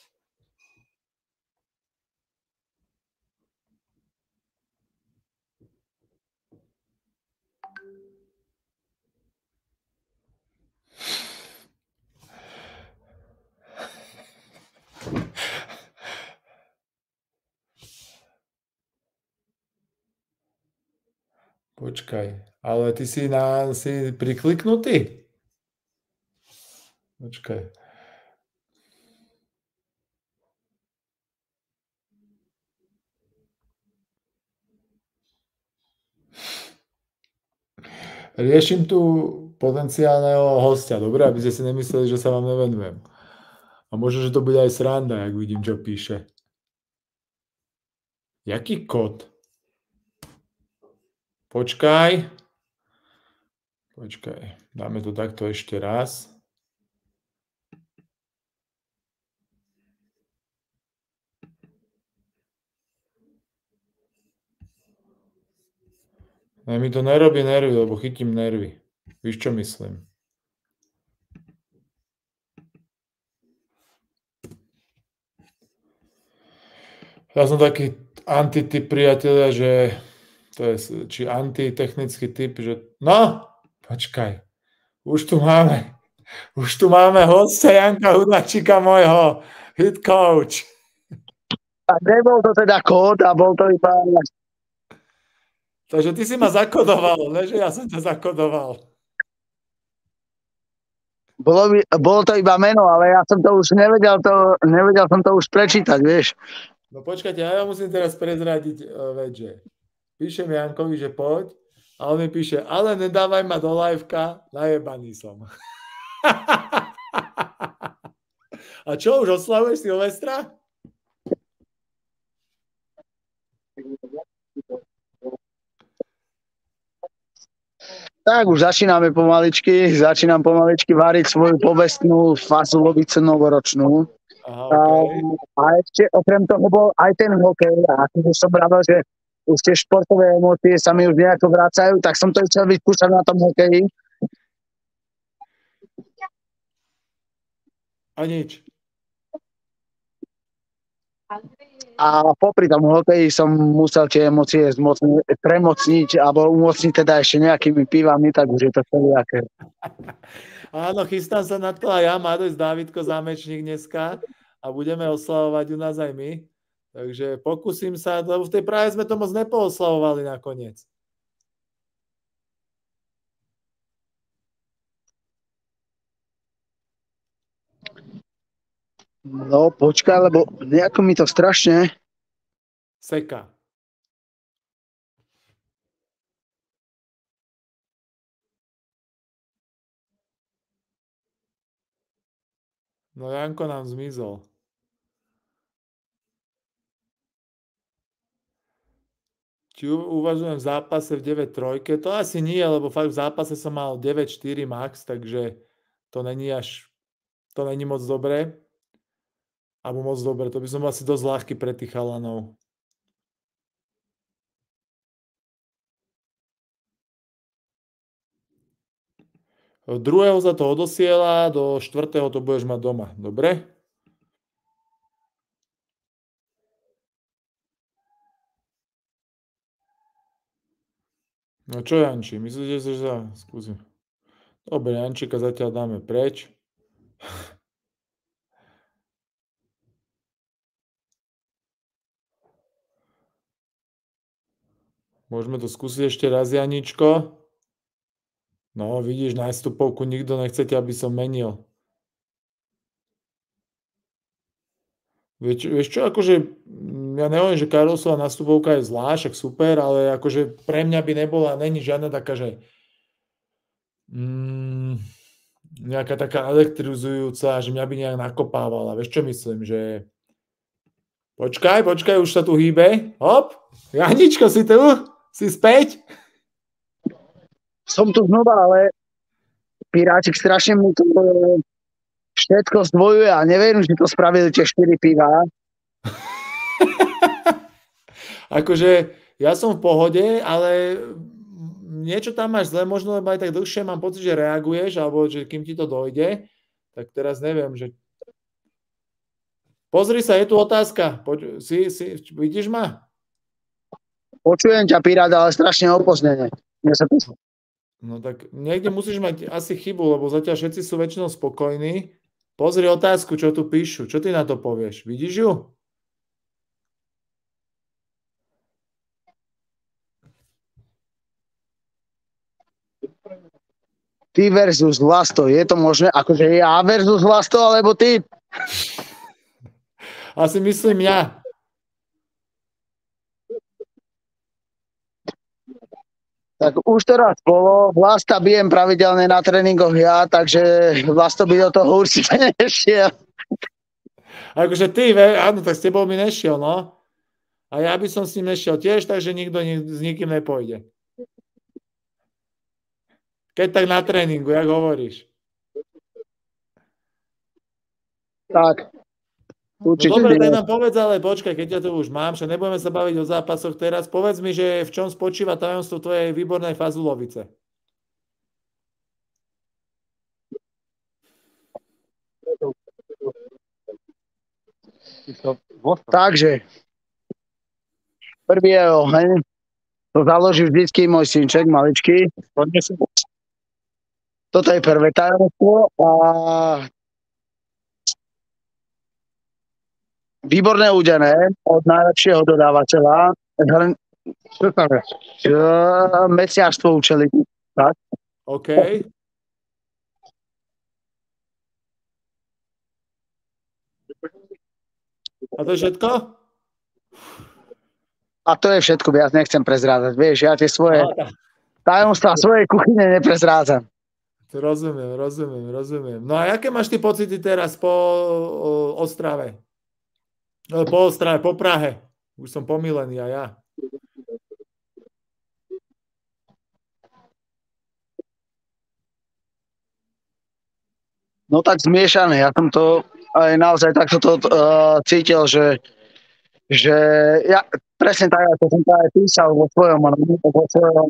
Počkaj, ale ty si, na, si prikliknutý? Počkaj. Riešim tu potenciálneho hostia, dobre? Aby ste si nemysleli, že sa vám nevenujem. A možno, že to bude aj sranda, ak vidím, čo píše. Jaký kód? Počkaj. Počkaj, dáme to takto ešte raz. Ne, mi to nerobí nervy, lebo chytím nervy. Víš, čo myslím? Ja som taký antityp, priatelia, že to je či antitechnický typ, že no, počkaj, už tu máme, už tu máme hostia Janka Hudlačíka, môjho hit coach. A nebol to teda kód a bol to iba... Takže ty si ma zakodoval, ne, že ja som ťa zakodoval. Bolo, by, bolo to iba meno, ale ja som to už nevedel, to, nevedel som to už prečítať, vieš. No počkajte, ja musím teraz prezradiť uh, vec, že píšem Jankovi, že poď, a on mi píše, ale nedávaj ma do liveka, najebaný som. A čo, už oslavuješ Silvestra? Tak už začíname pomaličky, začínam pomaličky váriť svoju povestnú fazulovicu novoročnú. Aha, okay. A, a ešte okrem toho bol aj ten hokej a keď som pravil, že už tie športové emócie sa mi už nejako vracajú, tak som to chcel vyskúšať na tom hokeji. A nič. A popri tom hokeji som musel tie emócie zmocni, premocniť alebo umocniť teda ešte nejakými pivami, tak už je to všelijaké. Áno, chystám sa na to a ja, Madoš Dávidko Zámečník dneska a budeme oslavovať u nás aj my. Takže pokúsim sa, lebo v tej Prahe sme to moc nepooslavovali nakoniec. No počkaj, lebo nejako mi to strašne seká. No Janko nám zmizol. Či uvažujem v zápase v deväť tri? To asi nie, lebo fakt v zápase som mal deväť štyri max, takže to není až, to není moc dobré. Alebo moc dobre, to by som bol asi dosť ľahký pre tých chalanov. Druhého sa to odosiela, do štvrtého to budeš mať doma. Dobre? No čo, Janči, myslíte, že sa skúsim? Dobre, Jančika zatiaľ dáme preč. Môžeme to skúsiť ešte raz, Janičko. No, vidíš, nástupovku nikto nechcete, aby som menil. Vieš, vieš čo, akože, ja neviem, že Karlsova nástupovka je zlá, však super, ale akože pre mňa by nebola, není žiadna taká, že mm, nejaká taká elektrizujúca, že mňa by nejak nakopávala. Vieš, čo myslím, že počkaj, počkaj, už sa tu hýbe. Hop, Janičko, si tu? Si späť? Som tu znova, ale Piráčik strašne mu to všetko zdvojuje a neviem, že to spravili tie štyri piva. Akože ja som v pohode, ale niečo tam máš zle, možno lebo aj tak dlhšie mám pocit, že reaguješ, alebo že kým ti to dojde, tak teraz neviem, že... Pozri sa, je tu otázka. Poď, si, si, vidíš ma? Počujem ťa, Pirát, ale strašne opoznene. No tak niekde musíš mať asi chybu, lebo zatiaľ všetci sú väčšinou spokojní. Pozri otázku, čo tu píšu. Čo ty na to povieš? Vidíš ju? Ty versus Vlasto. Je to možné? Akože ja versus Vlasto, alebo ty? Asi myslím ja. Tak už teraz bolo, Vlasta bijem pravidelne na tréningoch ja, takže Vlasto by do toho určite nešiel. Akože ty, áno, tak s tebou by nešiel, no. A ja by som s ním nešiel tiež, takže nikto s nikým nepôjde. Keď tak na tréningu, jak hovoríš. Tak. Určite no dobre, tak nám povedz, ale počkaj, keď ťa to už mám, že nebudeme sa baviť o zápasoch teraz. Povedz mi, že v čom spočíva tajomstvo tvojej výbornej fazulovice. Takže, prvý je oheň. To založí vždycky môj synček, maličký. Toto je prvé tajomstvo a výborné údené od najlepšieho dodávateľa. Mesiarstvo učeli. Tak. OK. A to je všetko? A to je všetko, viac nechcem prezrázať. Vieš, ja tie svoje tajomstvá svojej kuchyne neprezrádzam. Rozumiem, rozumiem, rozumiem. No a aké máš ty pocity teraz po o, Ostrave? Po Ostrave, po Prahe. Už som pomílený a ja. No tak zmiešané. Ja som to aj naozaj takto to uh, cítil, že, že ja presne tak, ako som to aj písal vo svojom, vo svojom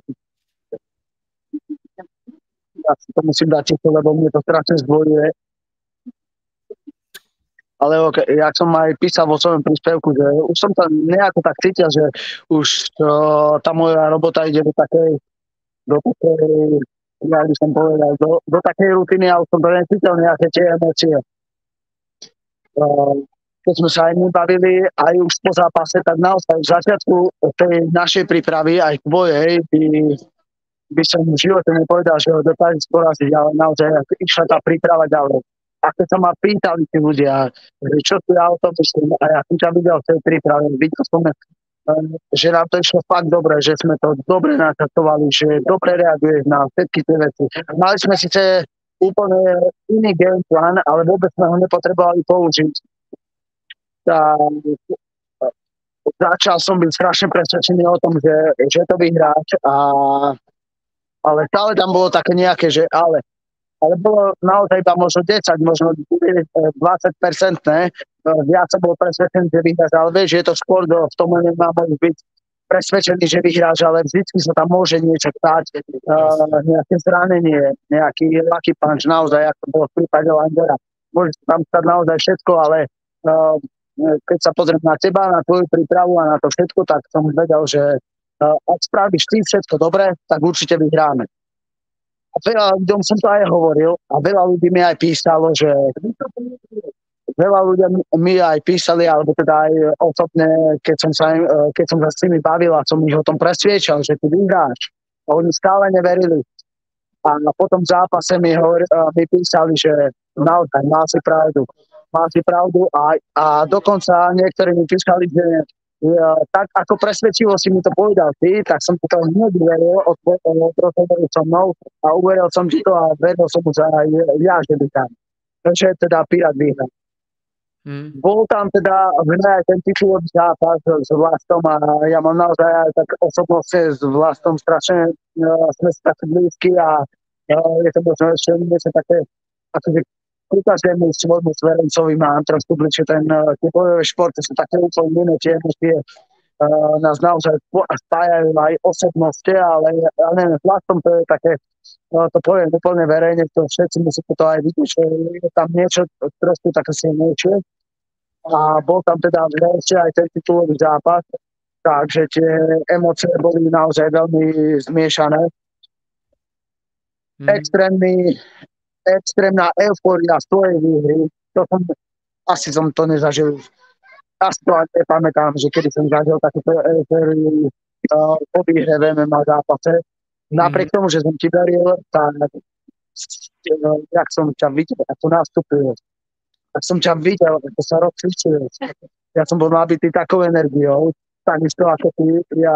ja si to musím dať ticho, lebo mne to strašne zdvojuje. ale okay, ja som aj písal vo svojom príspevku, že už som tam nejako tak cítil, že už uh, tá moja robota ide do takej, do takej, ja by som povedal, do, do takej rutiny a už som to necítil nejaké tie emócie. Uh, keď sme sa aj my bavili, aj už po zápase, tak naozaj v začiatku tej našej prípravy, aj tvojej, by, by som v živote nepovedal, že ho dokážeš poraziť, ale naozaj išla tá príprava ďalej. A keď sa ma pýtali tí ľudia, že čo tu ja o tom myslím, a ja som ťa videl v tej príprave, videl som, že nám to išlo fakt dobre, že sme to dobre načasovali, že dobre reaguješ na všetky tie veci. Mali sme síce úplne iný game plan, ale vôbec sme ho nepotrebovali použiť. Tak, začal som byť strašne presvedčený o tom, že, že to vyhráš, a, ale stále tam bolo také nejaké, že ale. Ale bolo naozaj iba možno desať, možno dvadsať percent, ne? Viac som bol presvedčený, že vyhráš, ale vieš, je to skôr do, v tom nemá byť presvedčený, že vyhráš, ale vždycky sa tam môže niečo stať, uh, nejaké zranenie, nejaký lucky punch, naozaj, ako bolo v prípade Landera. Môže sa tam stať naozaj všetko, ale uh, keď sa pozriem na teba, na tvoju prípravu a na to všetko, tak som vedel, že uh, ak spravíš ty všetko dobre, tak určite vyhráme. A veľa ľuďom som to aj hovoril a veľa ľudí mi aj písalo, že veľa ľudí mi aj písali, alebo teda aj osobne, keď som sa, keď som sa s nimi bavil a som ich o tom presviečal, že ty vyhráš. A oni stále neverili. A potom v zápase mi, hovor, mi písali, že naozaj má si pravdu. Má si pravdu a, a dokonca niektorí mi písali, že ja, tak ako presvedčivo si mi to povedal ty, tak som ti to hneď uveril, odhovoril so mnou a uveril som ti to a veril som už aj ja, že vyhrám. Takže teda Pirát vyhrá. Hmm. Bol tam teda aj ten titulový zápas s Vlastom a ja mám naozaj aj tak osobnostne s Vlastom strašne, uh, sme si takí blízky a uh, je to možno ešte niečo také, akože pri každému svojmu zverencovi mám trošku bližšie ten, tie bojové športy sú také úplne iné, tie emócie uh, nás naozaj spájajú aj osobnosti, ale, ale neviem, s Vlastom to je také, uh, to poviem úplne verejne, to všetci musíte to aj vidieť, že je tam niečo trošku také silnejšie a bol tam teda ešte aj ten titulový zápas, takže tie emócie boli naozaj veľmi zmiešané. Hmm. Extrémny extrémna eufória z tvojej výhry, to som, asi som to nezažil, asi to ani nepamätám, že kedy som zažil takúto eufóriu uh, po výhre v em em á zápase. Napriek mm. tomu, že som ti veril, tak uh, jak som ťa videl, ako nastupil, tak som ťa videl, ako sa rozcvičil. Ja som bol nabitý takou energiou, takisto ako ty, ja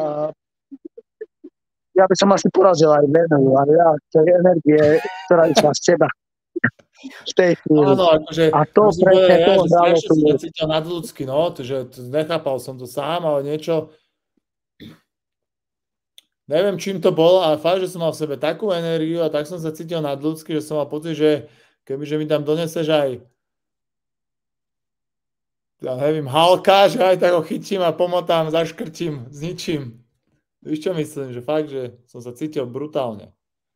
ja by som asi porazil aj Venu, ale ja, to je energie, ktorá išla z teba. V tej chvíli. Áno, akože, a to presne ja, to že hralo. strašne som sa cítil nadľudský, no, že nechápal som to sám, ale niečo, neviem, čím to bolo, ale fakt, že som mal v sebe takú energiu a tak som sa cítil nadľudský, že som mal pocit, že kebyže mi tam doneseš aj ja neviem, Halka, že aj tak ho chytím a pomotám, zaškrtím, zničím. Víš, čo myslím? Že fakt, že som sa cítil brutálne.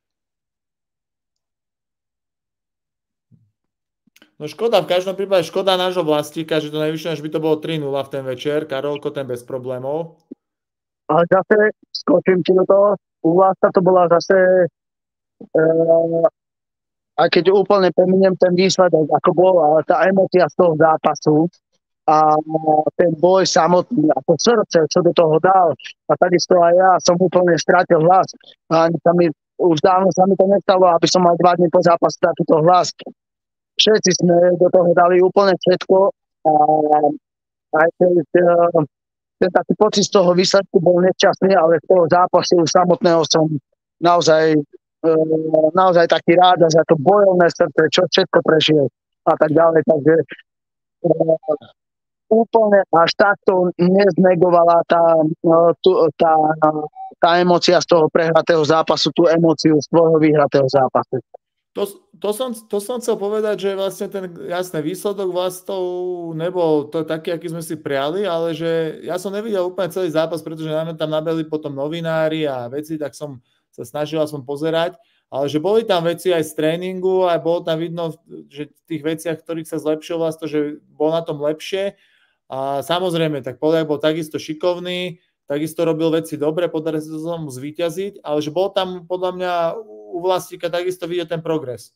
No škoda, v každom prípade škoda nášho Vlastíka, že to najvyššie, až by to bolo tri nula v ten večer. Karolko, ten bez problémov. Ale zase, skočím ti do toho, u Vlasta to bola zase, e, aj keď úplne pominiem ten výsledok, ako bol, ale tá emócia z toho zápasu, a ten boj samotný a to srdce, čo do toho dal. A takisto aj ja som úplne strátil hlas. A mi, už dávno sa mi to nestalo, aby som mal dva dní po zápase takýto hlas. Všetci sme do toho dali úplne všetko a aj ten, ten, ten taký pocit z toho výsledku bol nešťastný, ale z toho zápasu samotného som naozaj, naozaj taký rád za to bojovné srdce, čo všetko prežil a tak ďalej. Takže úplne až takto neznegovala tá, tá, tá emócia z toho prehratého zápasu, tú emóciu z tvojho vyhratého zápasu. To, to, som, to som chcel povedať, že vlastne ten jasný výsledok vlastov nebol to taký, aký sme si priali, ale že ja som nevidel úplne celý zápas, pretože nám tam nabeli potom novinári a veci, tak som sa snažil som pozerať ale že boli tam veci aj z tréningu a bolo tam vidno, že v tých veciach, ktorých sa zlepšil vlastne, že bol na tom lepšie. A samozrejme, tak Poliak bol takisto šikovný, takisto robil veci dobre, podarilo sa mu zvíťaziť, ale že bol tam podľa mňa u Vlastíka takisto vidieť ten progres.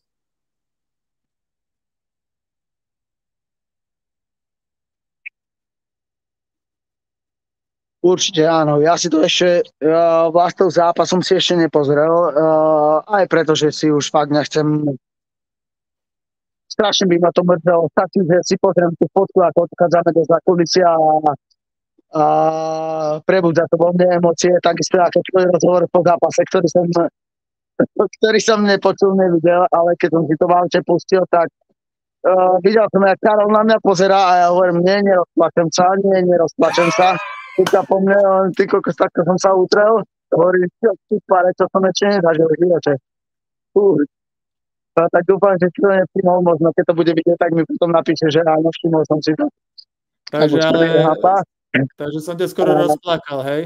Určite áno. Ja si to ešte uh, vlastnou zápasom si ešte nepozrel, uh, aj preto, že si už fakt nechcem. Strašne by ma to mrzelo. Stačí, že si pozriem tú fotku, ako odchádzame do zákulisia a, a prebudza to vo mne emócie, takisto ako tvoj rozhovor po zápase, ktorý som, ktorý som nepočul, nevidel, ale keď som si to v aute pustil, tak uh, videl som, jak Karol na mňa pozerá a ja hovorím, nie, nerozplačem sa, nie, nerozplačem sa. Keď po mne, ty kokos, takto som sa utrel, hovorím, ty pare, čo som ešte nezažil v živote. Fú. Tak dúfam, že si to nevšimol, možno keď to bude vidieť, tak mi potom napíše, že áno, všimol som si to. Takže, ale, takže som ťa skoro a... rozplakal, hej?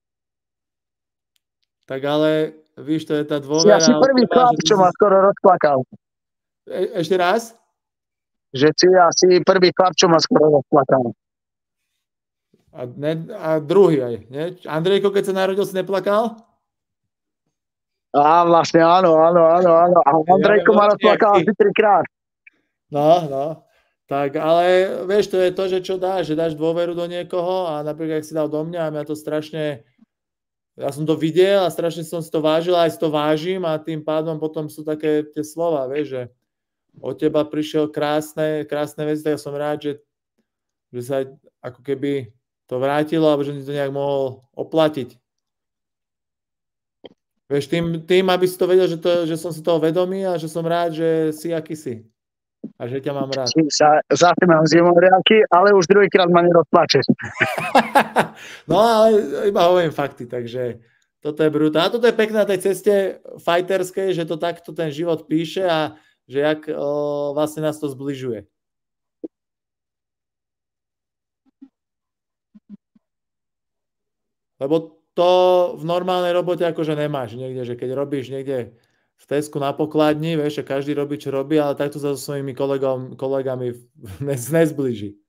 Tak ale, víš, to je tá dôvera. Ja si prvý chlap, čo ma skoro rozplakal. E- ešte raz? Že si asi prvý chlap, čo ma skoro rozplakal. A, ne, a druhý aj, nie? Andrejko, keď sa narodil, si neplakal? Á, vlastne áno, áno, áno, áno. A Andrejko ja ma rozplakal asi trikrát. No, no. Tak, ale vieš, to je to, že čo dáš, že dáš dôveru do niekoho a napríklad, ak si dal do mňa a mňa to strašne, ja som to videl a strašne som si to vážil, aj si to vážim a tým pádom potom sú také tie slova, vieš, že od teba prišiel krásne, krásne veci, tak ja som rád, že, že sa ako keby to vrátilo, alebo že mi to nejak mohol oplatiť. Vieš, tým, tým, aby si to vedel, že, to, že som si toho vedomý a že som rád, že si, aký si. A že ťa mám rád. Zase mám zimom riavky, ale už druhýkrát ma nerozplačeš. No, ale iba hovorím fakty, takže toto je brutálne. A toto je pekné na tej ceste fighterskej, že to takto ten život píše a že jak o, vlastne nás to zbližuje. Lebo to v normálnej robote akože nemáš niekde, že keď robíš niekde v Tesku na pokladni, vieš, že každý robí, čo robí, ale takto sa so svojimi kolegom, kolegami nezblíži.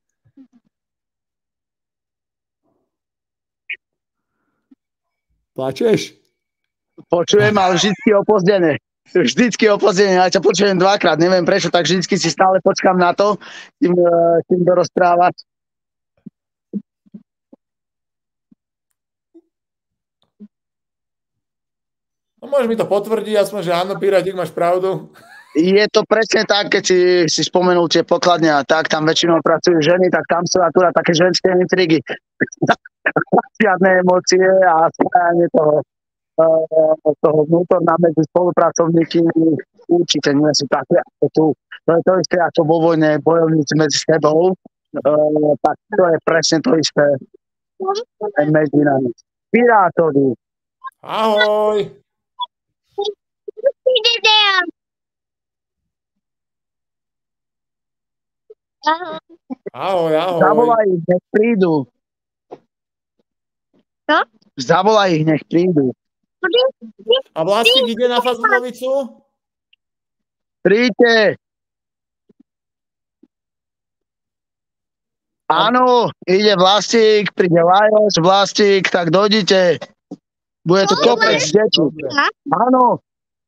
Plačeš? Počujem, ale vždycky opozdené. Vždycky opozdené, ja ťa počujem dvakrát, neviem prečo, tak vždycky si stále počkám na to, kým, kým to rozprávať. No môžeš mi to potvrdiť, aspoň, že áno, Piratík, máš pravdu. Je to presne tak, keď si, si spomenul tie pokladne a tak, tam väčšinou pracujú ženy, tak tam sú akurát také ženské intrigy. Žiadne emócie a spájanie toho, toho vnútorná medzi spolupracovníky určite nie sú také ako tu. To je to isté ako vo vojne bojovníci medzi sebou, tak to je presne to isté medzi nami. Pirátovi. Ahoj. Ahoj, ahoj. Zavolaj ich, nech prídu. Čo? Zavolaj ich, nech prídu. A Vlastík ide na Fazulovicu? Príďte. Áno, ide Vlastík, príde Lajos, Vlastík, tak dojdite. Bude to kopec detí. Áno.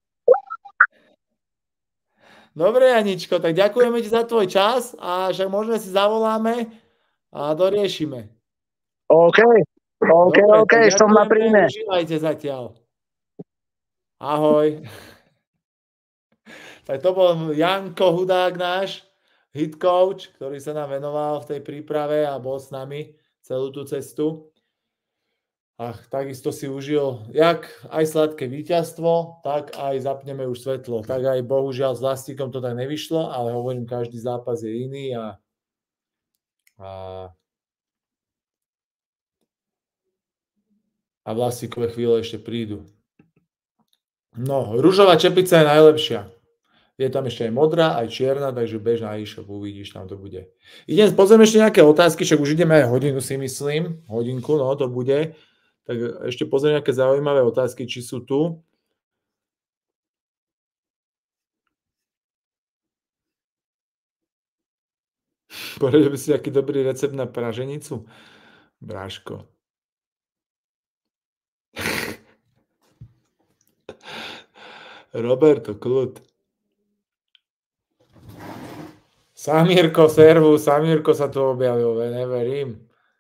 Dobre, Janičko, tak ďakujeme ti za tvoj čas a však možno si zavoláme a doriešime. OK, OK, Dobre, OK, som na príjme. Užívajte zatiaľ. Ahoj. Tak to bol Janko Hudák, náš hit coach, ktorý sa nám venoval v tej príprave a bol s nami celú tú cestu. A takisto si užil jak aj sladké víťazstvo, tak aj zapneme už svetlo. Tak aj bohužiaľ s Vlastíkom to tak nevyšlo, ale hovorím, každý zápas je iný a, a, a Vlastíkové chvíle ešte prídu. No, ružová čepica je najlepšia. Je tam ešte aj modrá, aj čierna, takže bež na e-shop, uvidíš, tam to bude. Idem, pozriem ešte nejaké otázky, však už ideme aj hodinu, si myslím. Hodinku, no to bude. Tak ešte pozriem nejaké zaujímavé otázky, či sú tu. Poradil by si nejaký dobrý recept na praženicu? Bráško. Roberto, kľud. Samírko, servus, Samírko sa tu objavil, neverím.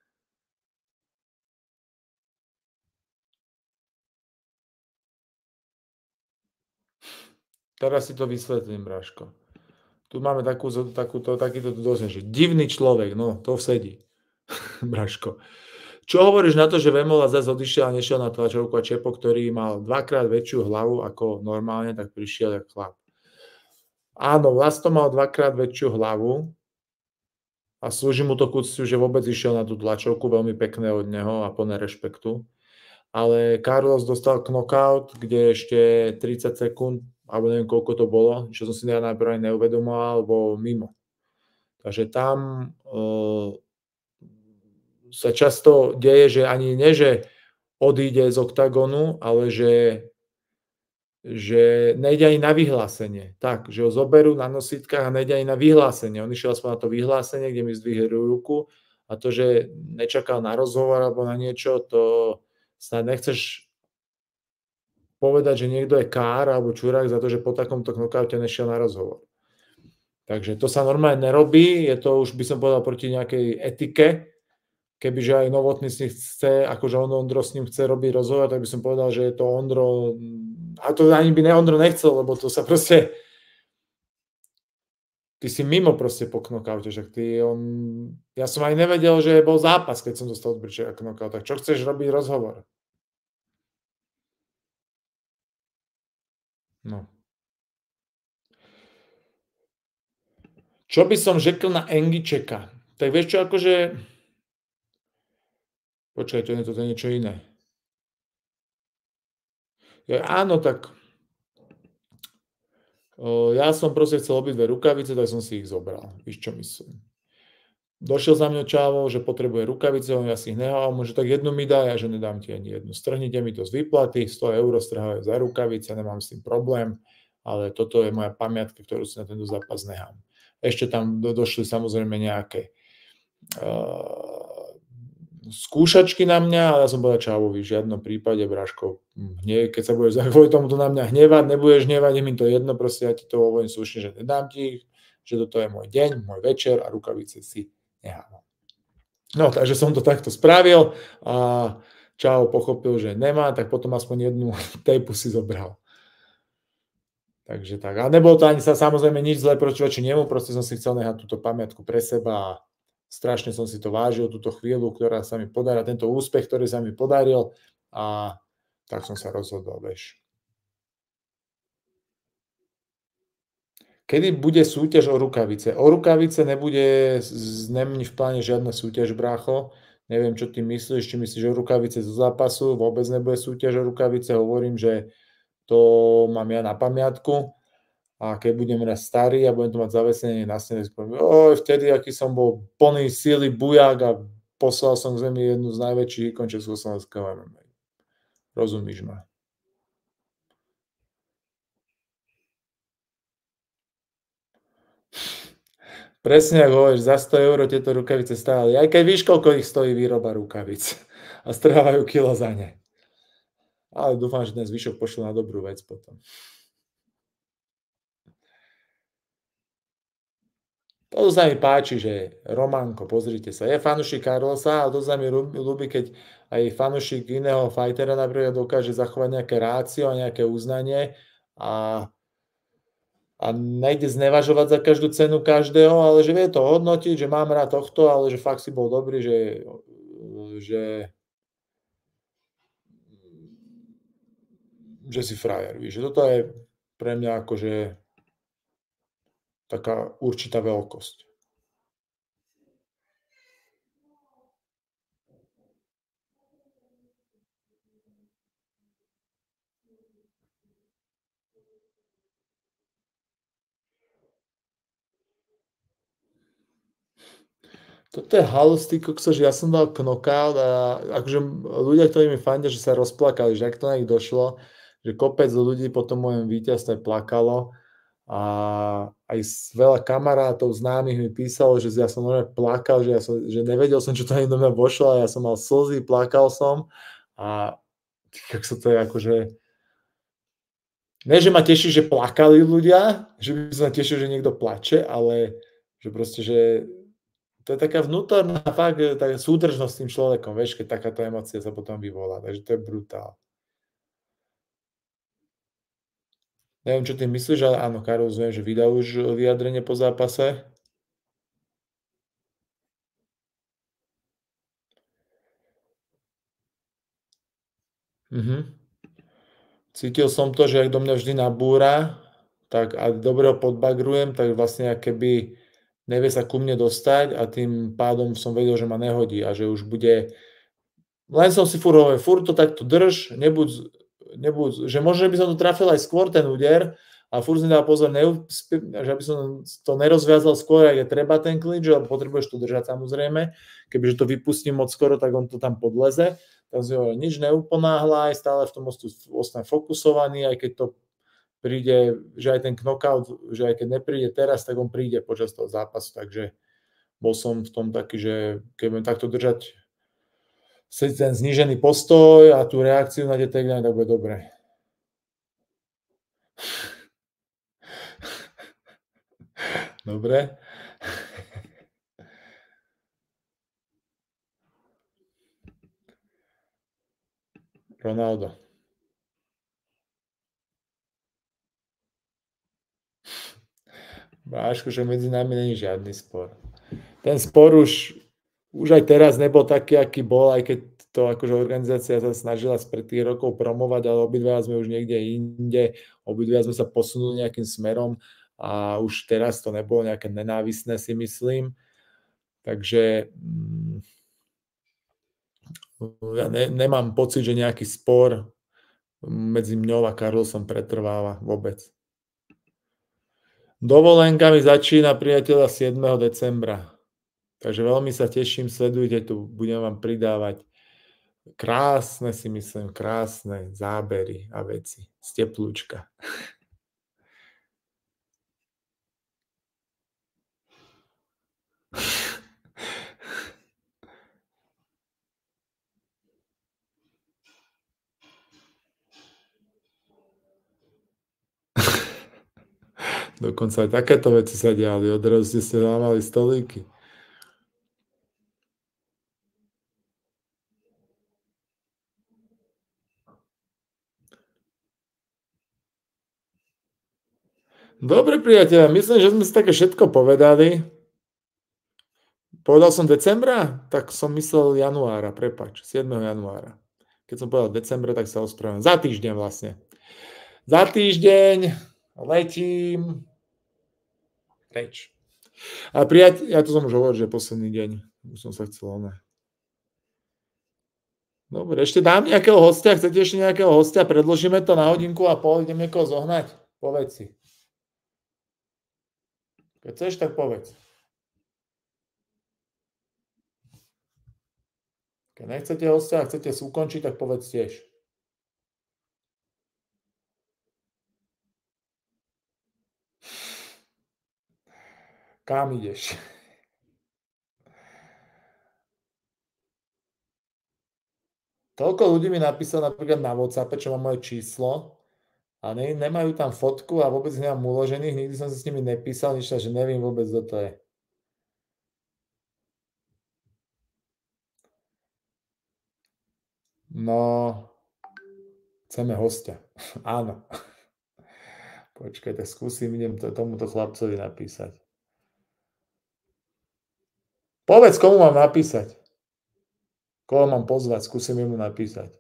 Teraz si to vysvetlím, Bráško. Tu máme takú, takúto, takýto dosť, že divný človek, no to sedí, Bráško. Čo hovoríš na to, že Vemola zase odišiel a nešiel na tlačovku a Čepo, ktorý mal dvakrát väčšiu hlavu ako normálne, tak prišiel jak chlap. Áno, Vlasto mal dvakrát väčšiu hlavu a slúži mu to k úctu, že vôbec išiel na tú tlačovku, veľmi pekné od neho a plné rešpektu. Ale Carlos dostal knockout, kde ešte tridsať sekúnd, alebo neviem koľko to bolo, čo som si ja najprv aj neuvedomoval, bol mimo. Takže tam uh, sa často deje, že ani nie, že odíde z oktagonu, ale že že nejde ani na vyhlásenie. Tak, že ho zoberú na nositkách a nejde ani na vyhlásenie. On išiel aspoň na to vyhlásenie, kde mi zdvihli ruku a to, že nečakal na rozhovor alebo na niečo, to snad nechceš povedať, že niekto je kár alebo čurák za to, že po takomto knockoute nešiel na rozhovor. Takže to sa normálne nerobí, je to už by som povedal proti nejakej etike. Kebyže aj Novotný s ním chce, akože on, Ondro s ním chce robiť rozhovor, tak by som povedal, že je to Ondro, a to ani by ne Ondro nechcel, lebo to sa proste, ty si mimo proste po knockoute, že ty on, ja som aj nevedel, že bol zápas, keď som dostal od Brčeka knockout, tak čo chceš robiť rozhovor? No. Čo by som řekl na Engičeka? Tak vieš čo, akože počkaj, to je to niečo iné. Ja, áno, tak o, ja som proste chcel obidve rukavice, tak som si ich zobral. Víš, čo myslím. Došiel za mňa čávo, že potrebuje rukavice, on ja si ich nehal, že tak jednu mi daj, a že nedám ti ani jednu. Strhnite mi to z výplaty, sto eur strhávajú za rukavice, nemám s tým problém, ale toto je moja pamiatka, ktorú si na tento zápas nehám. Ešte tam do, došli samozrejme nejaké uh, skúšačky na mňa, ale ja som povedal Čávovi, v žiadnom prípade, Braško, hnev, keď sa budeš kvôli tomuto na mňa hnevať, nebudeš hnevať, je mi to jedno, proste ja ti to hovorím slušne, že nedám ti ich, že toto je môj deň, môj večer a rukavice si nehám. No, takže som to takto spravil a Čávo pochopil, že nemá, tak potom aspoň jednu tejpu si zobral. Takže tak. A nebolo to ani sa samozrejme nič zlé proti voči nemu, proste som si chcel nehať túto pamiatku pre seba a strašne som si to vážil, túto chvíľu, ktorá sa mi podarila, tento úspech, ktorý sa mi podaril a tak som sa rozhodol, vieš. Kedy bude súťaž o rukavice? O rukavice nebude nemni v pláne žiadna súťaž, brácho. Neviem, čo ty myslíš, či myslíš o rukavice zo zápasu, vôbec nebude súťaž o rukavice, hovorím, že to mám ja na pamiatku. A keď budem raz starý a budem to mať zavesenie na stene, poviem, oj, vtedy, aký som bol plný síly, buják a poslal som k zemi jednu z najväčších ikon československého em em á. Rozumíš ma? Presne ako hovoríš, za sto eur tieto rukavice stáli. Aj keď víš, koľko ich stojí výroba rukavic. A strhávajú kilo za ne. Ale dúfam, že ten zvyšok pošlo na dobrú vec potom. To sa mi páči, že Románko, pozrite sa, je fanúšik Carlosa, ale to sa mi ľúbi, keď aj fanúšik iného fightera napríklad dokáže zachovať nejaké rácio a nejaké uznanie a, a nejde znevažovať za každú cenu každého, ale že vie to hodnotiť, že mám rád tohto, ale že fakt si bol dobrý, že, že, že si frajer, víš, že toto je pre mňa akože taká určitá veľkosť. Toto je halus, ty kokso, že ja som dal knockout a akože ľudia, ktorí mi fandia, že sa rozplakali, že ak to na nich došlo, že kopec ľudí po tom mojom víťazstve plakalo a aj s veľa kamarátov, známych mi písalo, že ja som normálne plakal, že ja som že nevedel som, čo to ani do mňa vošlo a ja som mal slzy, plakal som a ty kokso to je akože ne, že ma teší, že plakali ľudia, že by sa tešil, že niekto plače, ale že proste, že to je taká vnútorná fakt taká súdržnosť s tým človekom, vieš, keď takáto emócia sa potom vyvolá, takže to je brutál. Neviem, čo ty myslíš, ale áno, Karol viem, že vydal už vyjadrenie po zápase. Mhm. Cítil som to, že ak do mňa vždy nabúra, tak ak dobre ho podbagrujem, tak vlastne akoby nevie sa ku mne dostať a tým pádom som vedel, že ma nehodí a že už bude len som si furt hovoril, furt to takto drž, nebuď nebuď že možno by som to trafil aj skôr ten úder, a furt som dával pozor, neúsp že aby som to nerozviazal skôr, ak je treba ten klinč, lebo potrebuješ to držať samozrejme. Kebyže to vypustím moc skoro, tak on to tam podleze. Tak som si hovoril, nič neuponáhľaj, stále v tom ostaň fokusovaný, aj keď to príde, že aj ten knockout, že aj keď nepríde teraz, tak on príde počas toho zápasu, takže bol som v tom taký, že keď budem takto držať ten znížený postoj a tú reakciu na tie takedowny, tak bude dobre. Dobre. Ronaldo. Bráško, že medzi nami není žiadny spor. Ten spor už, už aj teraz nebol taký, aký bol, aj keď to akože organizácia sa snažila spred tých rokov promovať, ale obidva sme už niekde inde, obidva sme sa posunuli nejakým smerom a už teraz to nebolo nejaké nenávistné, si myslím. Takže ja ne, nemám pocit, že nejaký spor medzi mňou a Carlosom pretrváva vôbec. Dovolenka mi začína, priateľa, siedmeho decembra. Takže veľmi sa teším, sledujte tu, budem vám pridávať krásne, si myslím, krásne zábery a veci z teplúčka. Dokonca aj takéto veci sa diali, odrazu ste si lámali stolíky. Dobre, priateľa, myslím, že sme si také všetko povedali. Povedal som decembra? Tak som myslel januára, prepáč, siedmeho januára. Keď som povedal decembra, tak sa ospravedlňujem. Za týždeň vlastne. Za týždeň letím preč. A priať, ja to som už hovoril, že posledný deň. Už som sa chcel, ne. Dobre, ešte dám nejakého hostia? Chcete ešte nejakého hostia? Predložíme to na hodinku a pol, idem niekoho zohnať? Povedz si. Keď chceš, tak povedz. Keď nechcete hostia a chcete si ukončiť, tak povedz tiež. Kam ideš? Toľko ľudí mi napísalo napríklad na WhatsAppe, čo má moje číslo a ne, nemajú tam fotku a vôbec nemám uložených, nikdy som si s nimi nepísal, nič, že neviem vôbec, kto to je. No, chceme hostia. Áno. Počkaj, tak skúsim, idem to, tomuto chlapcovi napísať. Povedz, komu mám napísať. Koho mám pozvať, skúsim mu napísať.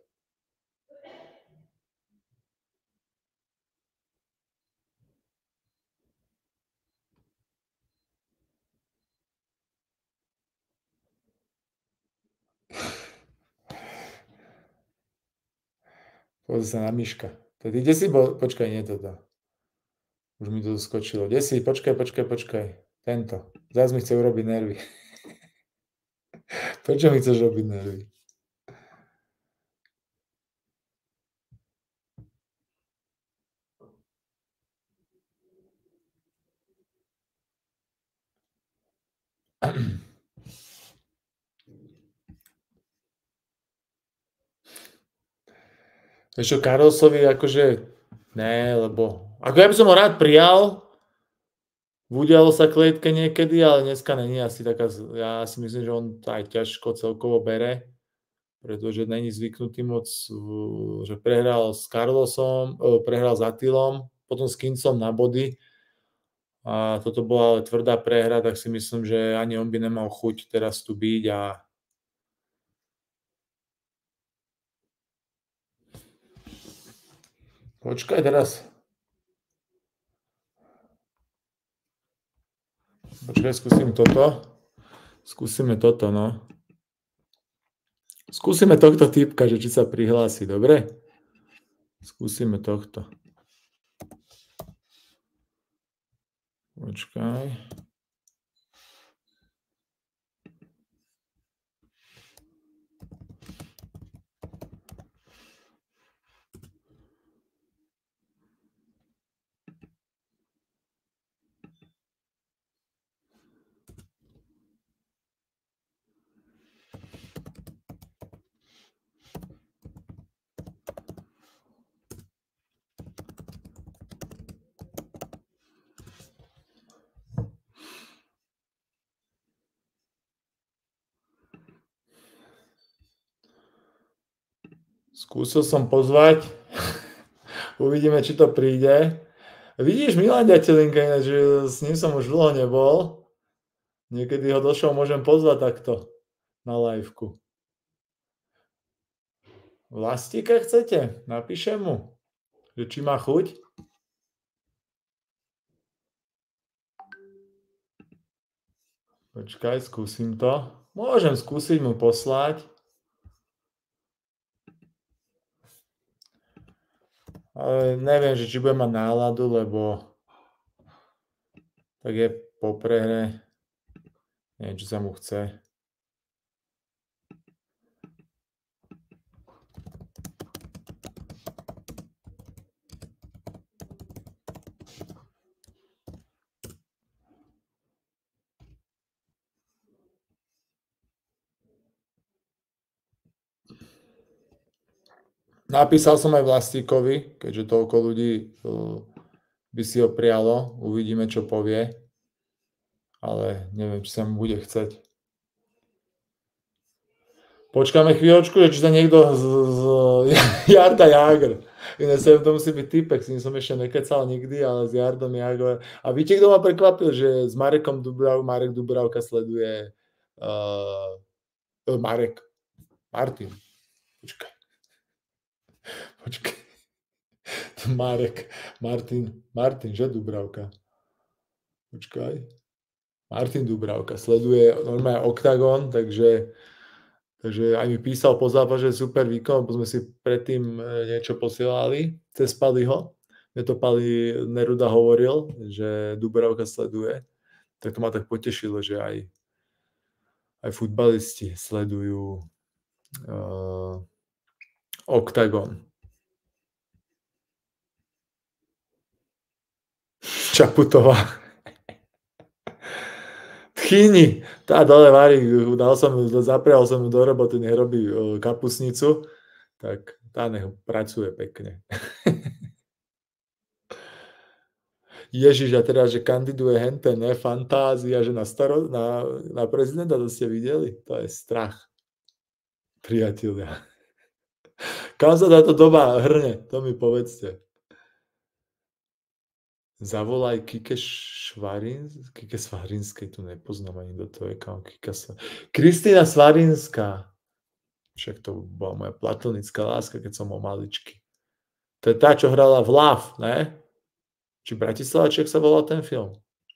Pozri sa na Miška. Tedy kde si bol? Počkaj, nie toto. Už mi to skočilo. Kde si? Počkaj, počkaj, počkaj. Tento. Zás mi chce urobiť nervy. Prečo mi chceš robiť nervy? Vieš čo, Carlosovi akože ne, lebo ako ja by som ho rád prijal, udialo sa klietke niekedy, ale dneska není asi taká, ja si myslím, že on aj ťažko celkovo bere, pretože není zvyknutý moc, že prehral s Carlosom, prehral s Attilom, potom s Kincom na body a toto bola ale tvrdá prehra, tak si myslím, že ani on by nemal chuť teraz tu byť a počkaj teraz. Počkaj, skúsim toto. Skúsime toto, no. Skúsime tohto typka, že či sa prihlási, dobre? Skúsime tohto. Počkaj. Skúsil som pozvať. Uvidíme, či to príde. Vidíš, Milan Ďatelinka, že s ním som už dlho nebol. Niekedy ho došlo môžem pozvať takto na liveku. Vlastíka chcete? Napíšem mu, že či má chuť. Počkaj, skúsim to. Môžem skúsiť mu poslať. Ale neviem, že či bude mať náladu, lebo tak je po prehre. Neviem, či sa mu chce. Napísal som aj Vlastíkovi, keďže toľko ľudí by si ho prialo. Uvidíme, čo povie. Ale neviem, či sa mu bude chceť. Počkáme chvíľočku, že či sa niekto z, z Jarda Jágr. Iné sa to musí byť typek, s ním som ešte nekecal nikdy, ale s Jardom Jágr. A víte, kto ma prekvapil, že s Marekom Dubrav, Marek Dubravka sleduje uh, Marek. Martin. Počkaj. Počkaj. Marek. Martin. Martin, že Dubravka? Počkaj. Martin Dubravka sleduje normálne Octagon, takže Takže aj mi písal po zápase, že super výkon, bo sme si predtým niečo posielali cez Paliho. Mne to Pali Neruda hovoril, že Dubravka sleduje. Tak to ma tak potešilo, že aj, aj futbalisti sledujú uh, Octagon. Čaputová. Chyni, tá dole varí, dal som, zaprial som mu do roboty, nech robí kapusnicu, tak tá nech pracuje pekne. Ježiš, a teraz, že kandiduje henten, ne, fantázia, že na, staro, na, na prezidenta, to ste videli? To je strach. Priatelia. Kam sa táto doba hrne? To mi povedzte. Zavolaj Kike Švarins, Kike Svarinskej, tu nepoznám ani do toho, kam Kika Svar... Kristýna Svarinská. Však to bola moja platonická láska, keď som bol maličký. To je tá, čo hrala v Love, ne? Či Bratislavaček sa volal ten film?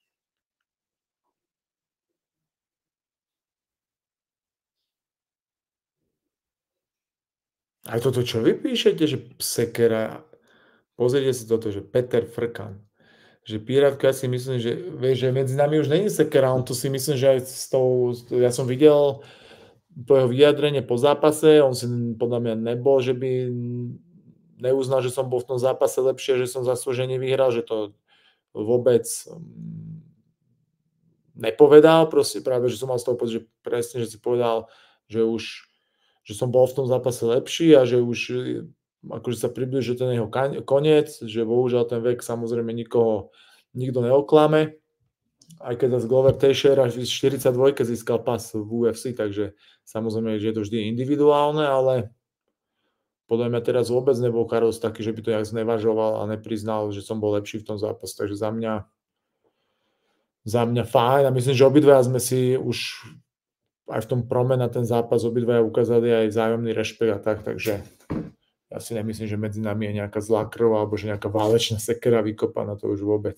A toto, čo vy píšete, že Sekera... Pozrite si toto, že Peter Frkan. Že Pirátko, ja si myslím, že, vieš, že medzi nami už není sekera, on to si myslím, že aj s tou, ja som videl to jeho vyjadrenie po zápase, on si podľa mňa nebol, že by neuznal, že som bol v tom zápase lepšie, že som zaslúžene vyhral, že to vôbec nepovedal, proste práve, že som mal z toho pocit, že presne, že si povedal, že už, že som bol v tom zápase lepší a že už akože sa približuje ten jeho koniec, že bohužiaľ ten vek samozrejme nikoho, nikto neoklame, aj keď zase Glover Teixeira až v štyridsaťdvojke získal pas v ú ef cé, takže samozrejme, že je to vždy individuálne, ale podľa mňa teraz vôbec nebol Carlos taký, že by to nejak znevažoval a nepriznal, že som bol lepší v tom zápase, takže za mňa za mňa fajn a myslím, že obidvaja sme si už aj v tom prome na ten zápas obidvaja ukázali aj vzájomný rešpekt a tak, takže ja si nemyslím, že medzi nami je nejaká zlá krv alebo že nejaká válečná sekera vykopaná, to už vôbec.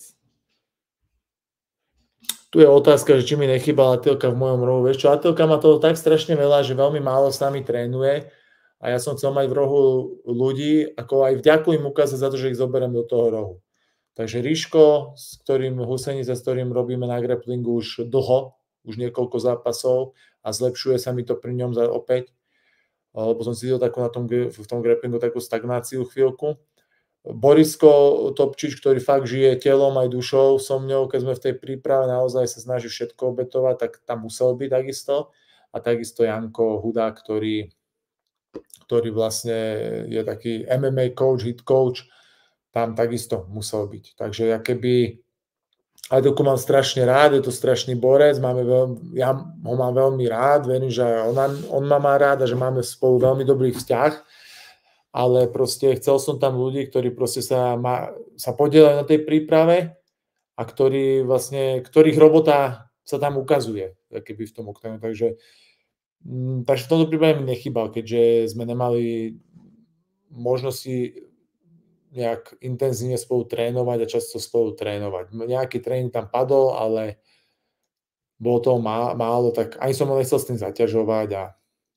Tu je otázka, že či mi nechýba Atilka v mojom rohu. Vieš čo, Atilka má toho tak strašne veľa, že veľmi málo s nami trénuje a ja som chcel mať v rohu ľudí, ako aj vďaku im ukázať za to, že ich zoberiem do toho rohu. Takže Ríško, s ktorým Husenica, s ktorým robíme na grapplingu už dlho, už niekoľko zápasov a zlepšuje sa mi to pri ňom za opäť, lebo som cítil takú na tom, v tom grapplingu takú stagnáciu chvíľku. Borisko Topčič, ktorý fakt žije telom aj dušou so mňou, keď sme v tej príprave naozaj sa snaží všetko obetovať, tak tam musel byť takisto. A takisto Janko Hudák, ktorý, ktorý vlastne je taký em em á coach, hit coach, tam takisto musel byť. Takže ja keby Adelku mám strašne rád, je to strašný borec, máme veľmi, ja ho mám veľmi rád, verím, že on, on ma má rád a že máme spolu veľmi dobrý vzťah, ale proste chcel som tam ľudí, ktorí proste sa, ma, sa podielajú na tej príprave a ktorí vlastne, ktorých robota sa tam ukazuje, keby v tom oktane. Takže, takže v tomto prípade mi nechýbal, keďže sme nemali možnosti nejak intenzívne spolu trénovať a často spolu trénovať. Nejaký tréning tam padol, ale bolo toho má, málo, tak ani som ho nechcel s tým zaťažovať a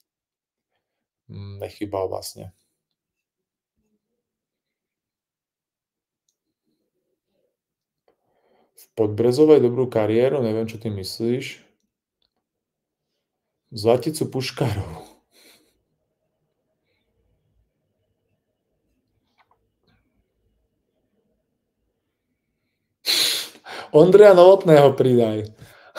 nechýbal vlastne. V Podbrezovej dobrú kariéru, neviem, čo ty myslíš. Zlaticu Puškárov. Ondreja Novotného pridaj.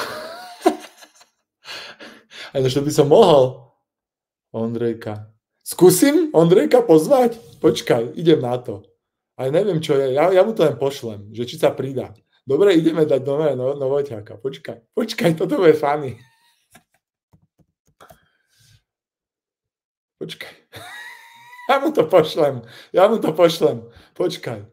Aj to by som mohol. Ondrejka. Skúsim Ondrejka pozvať? Počkaj, idem na to. Aj neviem, čo je. Ja, ja mu to len pošlem, že či sa pridá. Dobre, ideme dať nové no, Novoťáka. Počkaj, počkaj, toto bude funny. Počkaj. Ja mu to pošlem. Ja mu to pošlem. Počkaj.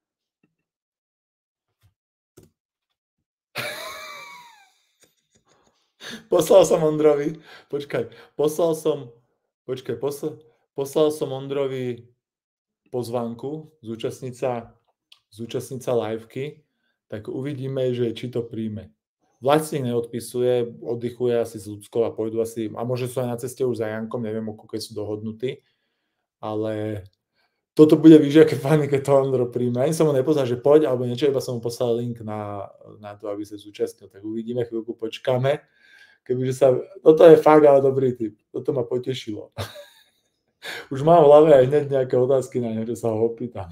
Poslal som Ondrovi, počkaj, poslal som, počkaj, poslal, poslal som Ondrovi pozvánku, zúčastniť sa, zúčastniť sa liveky, tak uvidíme, že či to príjme. Vlastne neodpisuje, oddychuje asi s ľudskou a pôjdu asi, a môže sú aj na ceste už za Jankom, neviem, o keď sú dohodnutí, ale toto bude víš, aké fajn, keď to Ondro príjme. Ani som ho nepoznal, že poď, alebo niečo, iba som mu poslal link na, na to, aby sa zúčastnil, tak uvidíme, chvíľku počkáme. Kebyže sa, toto je fakt, ale dobrý tip. Toto ma potešilo. Už mám v hlave aj hneď nejaké otázky na ňo, že sa ho opýtam.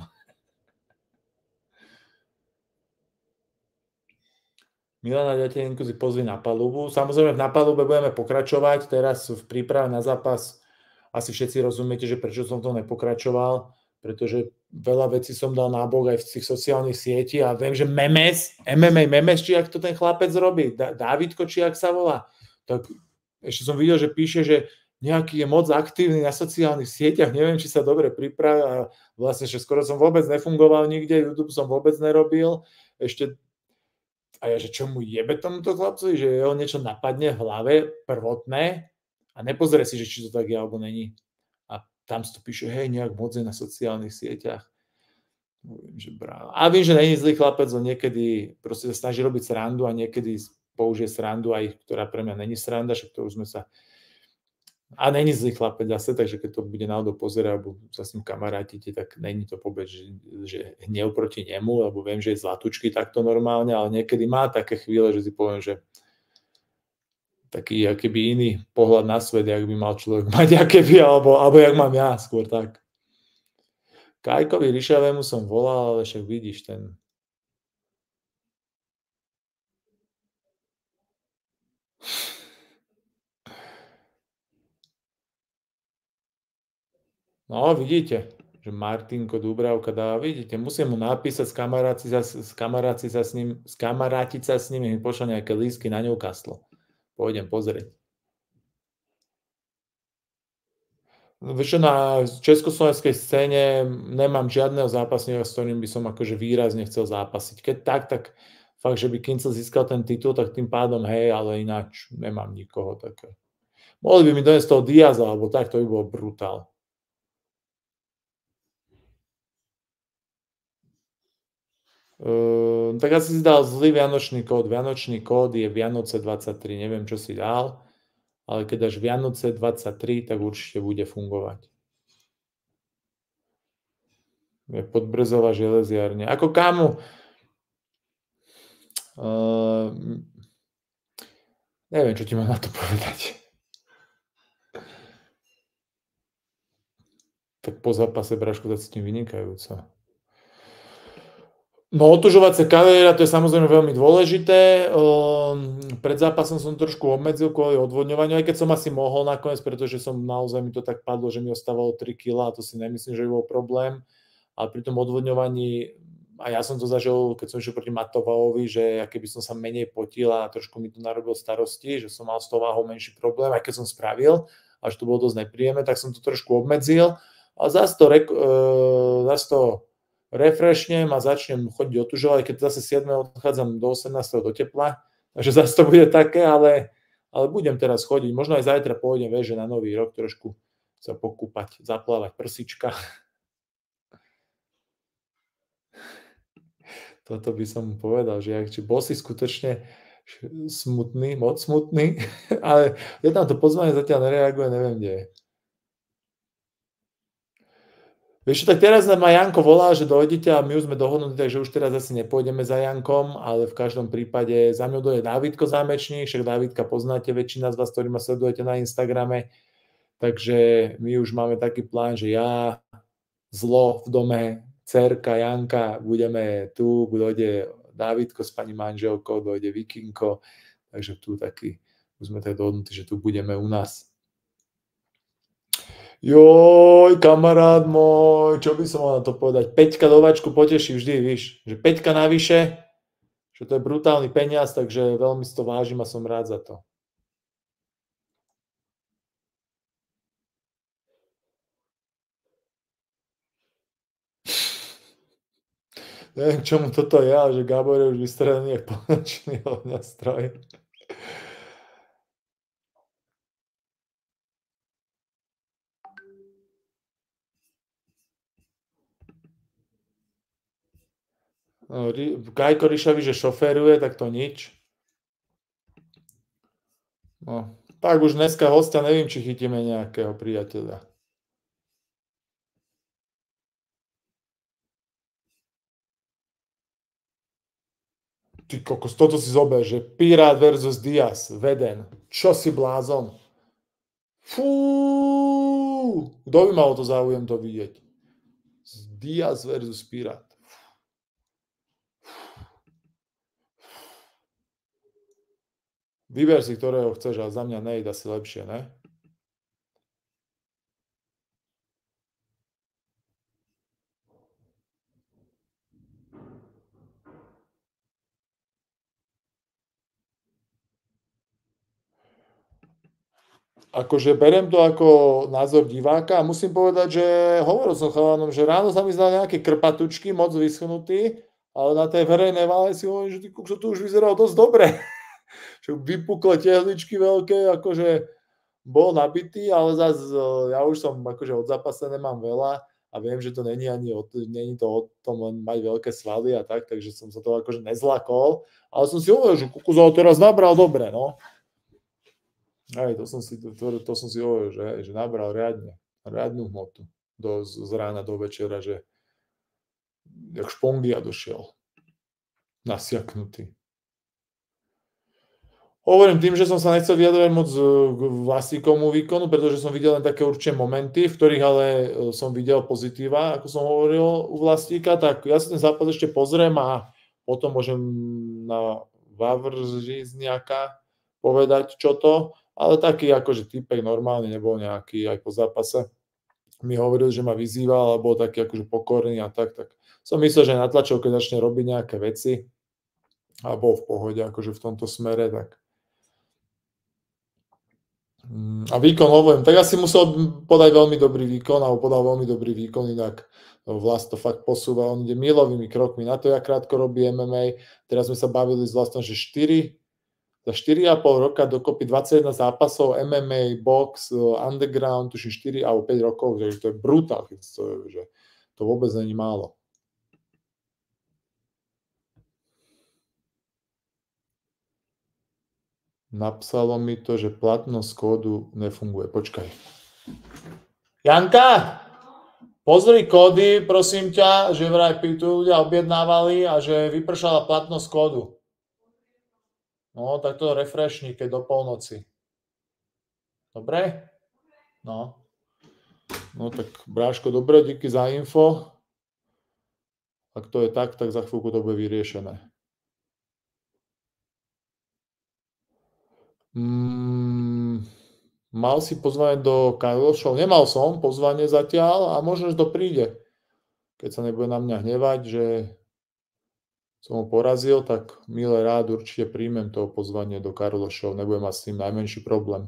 Milana Ďatenku si pozvi na palubu. Samozrejme, na palube budeme pokračovať. Teraz v príprave na zápas asi všetci rozumiete, že prečo som to nepokračoval, pretože veľa vecí som dal nábok aj v tých sociálnych sietí a viem, že Memes, em em á Memes, či ak to ten chlapec robí, Dávidko, či ak sa volá, tak ešte som videl, že píše, že nejaký je moc aktívny na sociálnych sieťach, neviem, či sa dobre pripravil a vlastne, že skoro som vôbec nefungoval nikde, YouTube som vôbec nerobil, ešte a ja, že čo mu jebe tomuto chlapcovi, že jeho niečo napadne v hlave prvotné a nepozrie si, že či to tak je alebo není. A tam si to píše, hej, nejak moc je na sociálnych sieťach. Že a viem, že není zlý chlapec, on niekedy proste sa snaží robiť srandu a niekedy použije srandu aj, ktorá pre mňa není sranda, však to už sme sa a není zlý chlapec zase, takže keď to bude náhodou pozerať, alebo sa s ním kamarátite, tak není to povedať, že, že hnev proti nemu, lebo viem, že je zlatučky takto normálne, ale niekedy má také chvíle, že si poviem, že taký akýby iný pohľad na svet, jak by mal človek mať, akéby, alebo, alebo jak mám ja, skôr tak. Kajkovi Ryšavému som volal, ale však vidíš ten No, vidíte, že Martinko Dúbravka dáva, vidíte, musím mu napísať, skamarátiť sa, skamarátiť sa s ním, skamarátiť sa s ním, mi pošla nejaké lístky na Newcastle. Pôjdem pozrieť. Vieš čo, na československej scéne nemám žiadneho zápasníka, s ktorým by som akože výrazne chcel zápasiť. Keď tak, tak fakt, že by Kincel získal ten titul, tak tým pádom hej, ale ináč nemám nikoho také. Mohli by mi doniesť toho Diaza, alebo tak, to by bol brutál. Uh, tak asi si dal zlý vianočný kód. Vianočný kód je Vianoce dvadsaťtri. Neviem, čo si dal, ale keď dáš Vianoce dvadsaťtri, tak určite bude fungovať. Je Podbrzová železiarne. Ako kámo, uh, neviem, čo ti mám na to povedať. Tak po zápase Braško sa cítim vynikajúco. No, otužovacia kariéra, to je samozrejme veľmi dôležité. Pred zápasom som trošku obmedzil kvôli odvodňovaniu, aj keď som asi mohol nakoniec, pretože som naozaj mi to tak padlo, že mi ostávalo tri kilá a to si nemyslím, že by bol problém. Ale pri tom odvodňovaní, a ja som to zažil, keď som išiel proti Matovalovi, že keby som sa menej potil a trošku mi to narobil starosti, že som mal s tou váhou menší problém, aj keď som spravil, až to bolo dosť nepríjemné, tak som to trošku obmedzil. A zase to, rek- uh, zase to refreshnem a začnem chodiť otužovať, keď zase siedmeho odchádzam do osemnásteho do tepla, takže zase to bude také, ale, ale budem teraz chodiť. Možno aj zajtra pôjdem, vieš, že na nový rok trošku sa pokúpať, zaplávať prsička. Toto by som mu povedal, že ak, či bol si skutočne smutný, moc smutný, ale ja tam to pozvanie zatiaľ nereaguje, neviem, kde je. Vieš čo, tak teraz ma Janko volá, že dojdete a my už sme dohodnutí, takže už teraz asi nepôjdeme za Jankom, ale v každom prípade za mňou dojde Dávidko Zámečník, však Dávidka poznáte väčšina z vás, ktorí ma sledujete na Instagrame, takže my už máme taký plán, že ja, Zlo v dome, dcerka Janka, budeme tu, dojde Dávidko s pani manželkou, dojde Vikinko, takže tu taký, už sme tak dohodnutí, že tu budeme u nás. Joj, kamarát môj, čo by som mal na to povedať? Peťka do vačku poteší vždy, víš, že Peťka navyše, že to je brutálny peniaz, takže veľmi si to vážim a som rád za to. Neviem, čomu toto je, ale že Gábor je už vystredený jak ponočný ohňostroj. No, Kajko Ryšovi, že šoféruje, tak to nič. No, tak už dneska hostia neviem, či chytíme nejakého priateľa. Ty kokos, toto si zober, že Pirát versus Diaz, Veden. Čo si blázon? Fú, kto by mal to záujem to vidieť? Diaz versus Pirát. Vyber si, ktorého chceš, ale za mňa nejde asi lepšie, ne? Akože berem to ako názor diváka a musím povedať, že hovoril som chalanom, že ráno sa mi zdali nejaké krpatučky, moc vyschnutý, ale na tej verejnej vále si hovorím, že ty kukso, to už vyzeralo dosť dobre. Vypukle tehličky veľké, akože bol nabitý, ale zase ja už som akože od zápase nemám veľa a viem, že to není ani o, není to o tom len mať veľké svaly a tak, takže som sa to akože nezlakol, ale som si hovoril, že kukso teraz nabral dobre, no. Aj, to som si, to, to som si hovoril, že, že nabral riadne, riadnu hmotu do, z rána do večera, že jak špongia došiel, nasiaknutý. Hovorím tým, že som sa nechcel vyjadrovať moc k Vlasikovmu výkonu, pretože som videl len také určité momenty, v ktorých ale som videl pozitíva, ako som hovoril u Vlastíka, tak ja si ten zápas ešte pozriem a potom môžem na Vavržizniaka povedať čo to, ale taký akože typek normálny nebol nejaký aj po zápase. mi hovoril, že ma vyzýval, alebo taký akože pokorný a tak, tak som myslel, že na tlačovke začne robiť nejaké veci a bol v pohode akože v tomto smere, tak a výkon, hovorím, tak asi musel podať veľmi dobrý výkon, alebo podal veľmi dobrý výkon, inak Vlast to fakt posúva, on ide milovými krokmi, na to, jak krátko robí em em á, teraz sme sa bavili s Vlastom, že štyri, za štyri a pol roka dokopy dvadsaťjeden zápasov, em em á, box, underground, tuším štyri alebo päť rokov, že to je brutál, že to vôbec není málo. Napsalo mi to, že platnosť kódu nefunguje. Počkaj. Janka, pozri kódy, prosím ťa, že vraj tu ľudia objednávali a že vypršala platnosť kódu. No, tak to refreshni, keď do polnoci. Dobre? No. No tak, Bráško, dobre, díky za info. Ak to je tak, tak za chvíľku to bude vyriešené. Mm, mal si pozvanie do Karlo Show? Nemal som pozvanie zatiaľ a možno, že to príde. Keď sa nebude na mňa hnevať, že som ho porazil, tak milé rád určite príjmem to pozvanie do Karlo Show. Nebudem mať s tým najmenší problém.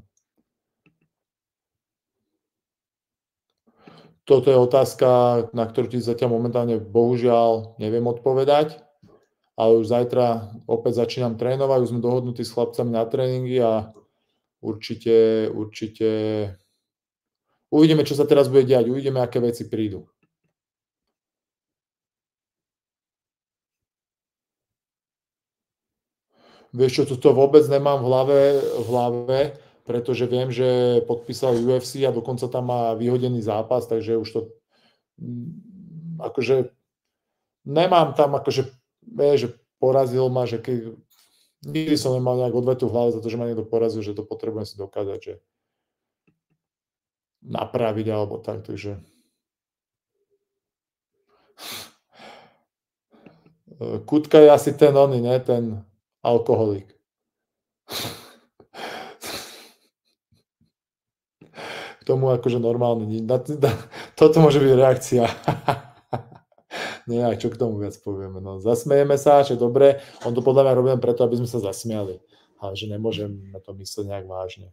Toto je otázka, na ktorú ti zatiaľ momentálne bohužiaľ neviem odpovedať. Ale už zajtra opäť začínam trénovať, už sme dohodnutí s chlapcami na tréningy a určite, určite uvidíme, čo sa teraz bude diať, uvidíme, aké veci prídu. Vieš čo, toto vôbec nemám v hlave, v hlave, pretože viem, že podpísal ú ef cé a dokonca tam má vyhodený zápas, takže už to akože nemám tam akože, vieš, že porazil ma, že keď nikdy som nemal nejak odvetu v hlave za to, že ma niekto porazil, že to potrebujem si dokázať, že napraviť alebo tak, takže Kutka je asi ten oný, ne? Ten alkoholik. K tomu akože normálne. Toto môže byť reakcia. Nie, čo k tomu viac povieme. No, zasmejeme sa, že dobre, on to podľa mňa robím preto, aby sme sa zasmiali. Ale že nemôžem na to myslieť nejak vážne.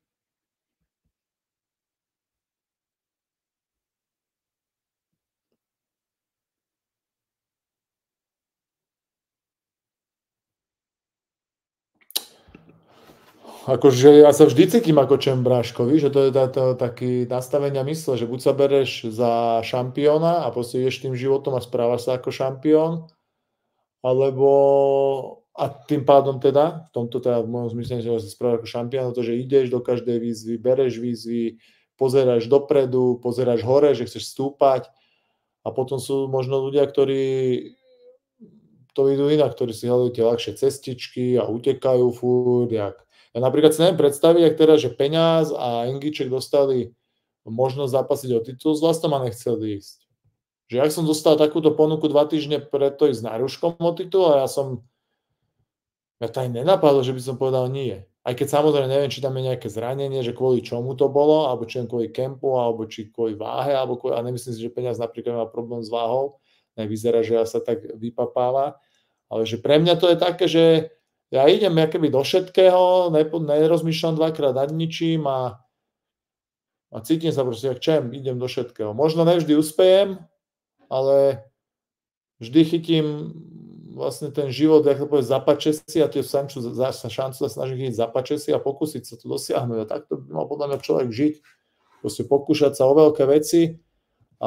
Akože ja sa vždy cítim ako Čembráško, víš, že to je taký nastavenia mysle, že buď sa bereš za šampióna a proste ideš tým životom a správaš sa ako šampión, alebo a tým pádom teda, v tomto teda v mojom zmysle, že sa správaš ako šampión, to, že ideš do každej výzvy, bereš výzvy, pozeráš dopredu, pozeráš hore, že chceš stúpať a potom sú možno ľudia, ktorí to idú inak, ktorí si hľadajú tie ľahšie cestičky a utekajú furt, jak ja napríklad si neviem predstaviť, ak teraz, že Peňaz a Engiček dostali možnosť zápasiť o titul, s Vlastom a nechceli ísť. Že ak som dostal takúto ponuku dva týždne preto ísť s Naruškom o titul a ja som, ja to aj nenapadlo, že by som povedal nie. Aj keď samozrejme neviem, či tam je nejaké zranenie, že kvôli čomu to bolo, alebo či len kvôli kempu, alebo či kvôli váhe, alebo kvôli, a nemyslím si, že Peňaz napríklad má problém s váhou, nevyzerá, že ja sa tak vypapáva, ale že pre mňa to je také, že ja idem akoby do všetkého, nerozmýšľam dvakrát nad ničím a, a cítim sa proste, jak čem, idem do všetkého. Možno nevždy uspejem, ale vždy chytím vlastne ten život, jak to povie, zapače si a tie šancu, šancu sa snažím chytiť zapače si a pokúsiť sa to dosiahnuť. A takto by mal podľa mňa človek žiť. Proste pokúšať sa o veľké veci a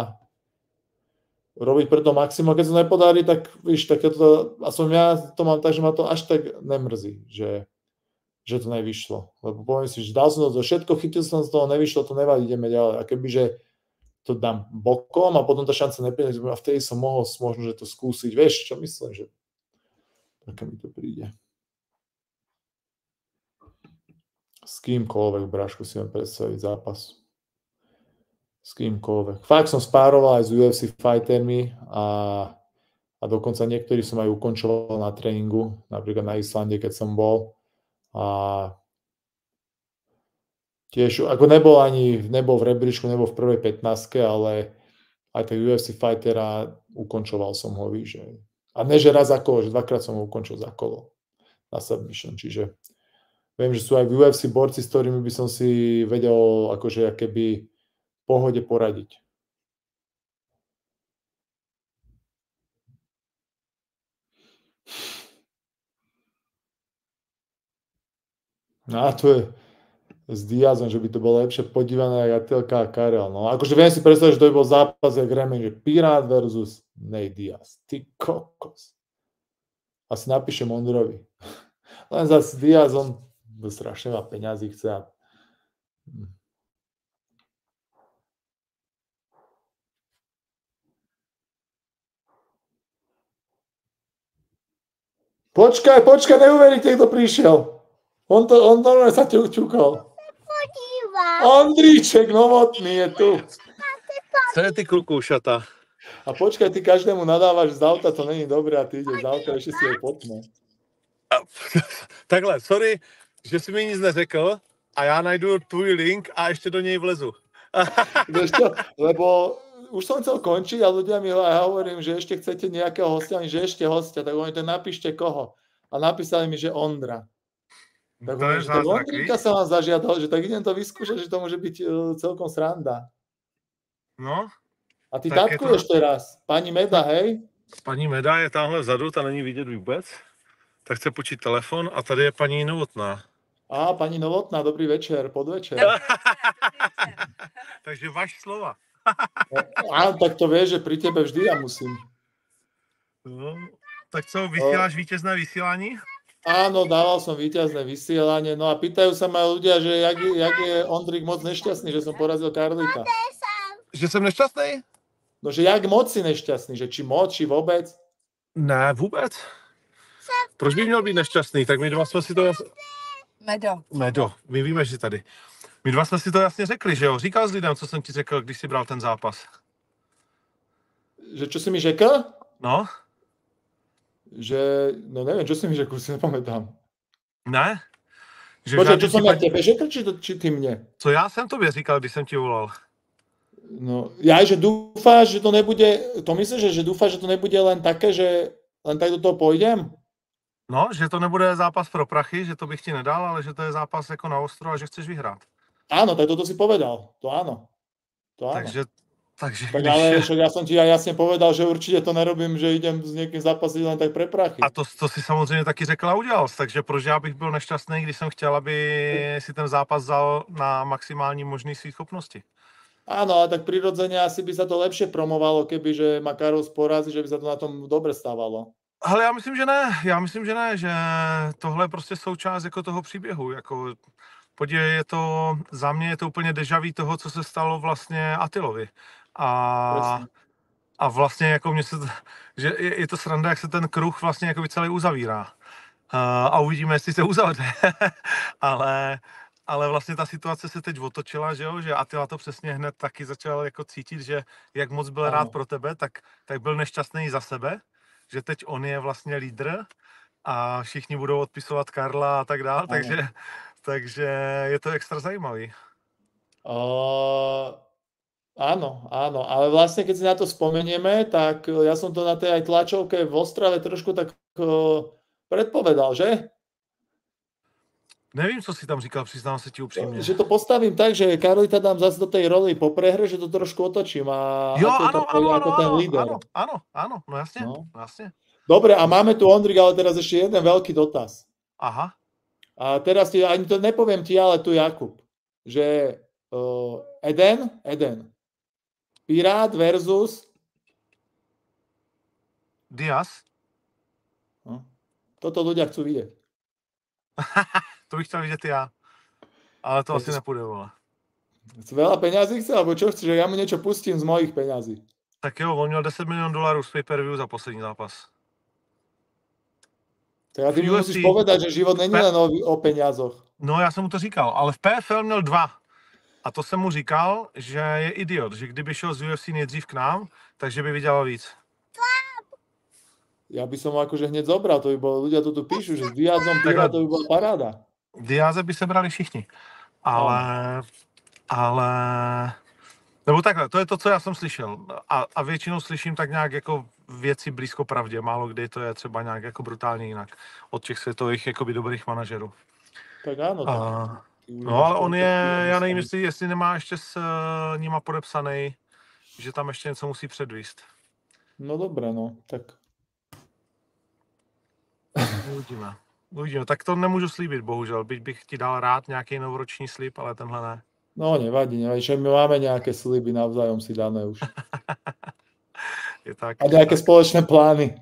robiť preto maximum. Keď sa nepodarí, tak víš, tak ja to, aspoň ja to mám tak, že ma to až tak nemrzí, že, že to nevyšlo. Lebo poviem si, že dal som to všetko, chytil som z toho, nevyšlo, to nevadí, ideme ďalej. A kebyže to dám bokom a potom tá šanca nepríde, a vtedy som mohol možno, že to skúsiť. Vieš, čo myslím, že také mi to príde. S kýmkoľvek, Brášku, si viem predstaviť zápas. S kýmkoľvek. Fakt som spároval aj s ú ef cé fightermi a, a dokonca niektorí som aj ukončoval na tréningu, napríklad na Islande, keď som bol. A Tiež, ako nebol ani, nebol v rebríčku, nebol v prvej pätnástke, ale aj tak ú ef cé fightera ukončoval som ho, víš, že... A ne, že raz za kolo, že dvakrát som ho ukončil za kolo na submission, čiže viem, že sú aj v ú ef cé borci, s ktorými by som si vedel akože keby v pohode poradiť. No a to je s Diazom, že by to bolo lepšie podívané jak Atelka a Karel. No akože viem si predstaviť, že to by bol zápas jak Remen, že Pirát versus Nate Diaz. Ty kokos. Asi napíšem Ondrovi. Len zase Diaz, on strašne má peňazí, chce. Počkaj, počkaj, neuveríte, kto prišiel. On to, on normálne sa ťukol. Ondríček Novotný je tu. Co je ty kluku šata? A počkaj, ty každému nadávaš z auta, to není dobré a ty ideš z auta, ešte si jej potne. Takhle, sorry, že jsi mi nic neřekl a já najdu tvůj link a ještě do něj vlezu. Vieš čo, lebo už som chcel končiť a ľudia mi aj hovorím, že ešte chcete nejakého hostia, že ešte hostia, tak oni to napíšte koho. A napísali mi, že Ondra. Tak To je hovorím, že tak zázrak, Ondríka sa vám zažiadal, že tak idem to vyskúšať, že to môže byť uh, celkom sranda. No, A ty tak je tatkuješ to- teraz. Pani Meda, hej? paní Meda je tamhle vzadu, ta není vidět vůbec. Tak chce počít telefon a tady je paní Novotná. Á, pani Novotná, dobrý večer, podvečer. Takže váš slova. Á, tak to vieš, že pri tebe vždy ja musím. No, tak co, vysíláš vítězné vysílání? Áno, dával som víťazné vysielanie, no a pýtajú sa ma ľudia, že jak, je- jak je Ondrik moc nešťastný, že som porazil Karlita. Že jsem nešťastný? No, že jak moc si nešťastný, že či moc, či vôbec. Ne, vůbec. Proč by měl být nešťastný? Tak my dva jsme si to jas... Medo. Medo, my víme, že tady. My dva jsme si to jasně řekli, že jo? Říkal jsi lidem, co jsem ti řekl, když jsi bral ten zápas. Že čo si mi řekl? No, Že, no neviem, čo si mi řekl, si nepamätám. ne? Že v Počkaj, žádném čo som ja případě- tebe řekl, či, to, či ty mne? Co já jsem tobě říkal, když jsem ti volal? No, ja, že dúfáš, že to nebude, to myslíš, že, že dúfáš, že to nebude len také, že len tak do toho pôjdem? No, že to nebude zápas pro prachy, že to bych ti nedal, ale že to je zápas jako na ostro a že chceš vyhrát. Áno, tak toto si povedal, to áno. To áno. Takže, takže Tak když... ale však ja som ti aj jasne povedal, že určite to nerobím, že idem s niekým zápasiť len tak pre prachy. A to, to si samozřejmě taky řekl a udělal jsi, takže proč já bych byl nešťastný, když jsem chtěl, aby si ten zápas vzal na maximální možný svých schopnosti. Áno, ale tak prirodzene asi by sa to lepšie promovalo, keby že ma Karol porazí, že by sa to na tom dobre stávalo. Ale já myslím, že ne, já myslím, že ne, že tohle je prostě součást jako toho příběhu, jako podívej, je to, za mě je to úplně deja vu toho, co se stalo vlastně Attilovi. A, Presne. a vlastně jako mě se, to- že je, je to sranda, jak se ten kruh vlastně jako celý uzavírá. Uh, a uvidíme, jestli se uzavře. ale, ale vlastně ta situace se teď otočila, že jo, že Attila to přesně hned taky začal jako cítit, že jak moc byl Ano. rád pro tebe, tak, tak byl nešťastný za sebe, že teď on je vlastně lídr a všichni budou odpisovat Karla a tak dále, takže, takže je to extra zajímavý. Uh, áno, áno, ale vlastne keď si na to spomenieme, tak uh, ja som to na tej aj tlačovke v Ostrave trošku tak uh, predpovedal, že? Nevím, co si tam říkal, přiznám se ti upřímně. Že to postavím tak, že Karlita dám zase do tej roli po prehre, že to trošku otočím a Jo, Attila to ano, pôjde ano, ako ano, ten ano, líder. ano, ano, ano, no jasně, No. no jasně. Dobre, a máme tu Ondrik, ale teraz ešte jeden veľký dotaz. Aha, A teraz ti, ani to nepoviem ti, ale tu Jakub, že uh, Eden, Eden, Pirát versus, Diaz, no, toto ľudia chcú vidieť. to bych chtěl vidět já, ale to To asi si- nepůjde, vole. Chce veľa peňazí chce, alebo čo chce, že ja mu niečo pustím z mojich peňazí. Tak jo, on měl deset milionů dolarů z pay-per-view za poslední zápas. Tak a ty mi U F C musíš povedať, že život není Pe- len o, o peniazoch. No já jsem mu to říkal, ale v P F L měl dva. A to jsem mu říkal, že je idiot, že kdyby šel z U F C nejdřív k nám, takže by vydělal víc. Ja by som ho akože hneď zobral, to by bolo, ľudia to tu píšu, že s Diazom Pirát to by bola paráda. Diáze by se brali všichni. ale, ale, nebo takhle, to je to, co já jsem slyšel a, a většinou slyším tak nějak jako věci blízko pravdě, málo kdy to je třeba nějak jako brutálně jinak od těch světových jakoby dobrých manažerů. Tak áno, tak. A, no ale on je, já nevím, jestli, jestli nemá ještě s uh, nima podepsaný, že tam ještě něco musí předvíst. No dobré, no, tak. Uvidíme. Uvidíme. Tak to nemůžu slíbit, bohužel. Byť bych ti dal rád nějaký novoroční slib, ale tenhle ne. No nevadí, nevadí, že my máme nejaké sliby navzájom si dané už. Je tak. A nejaké spoločné plány.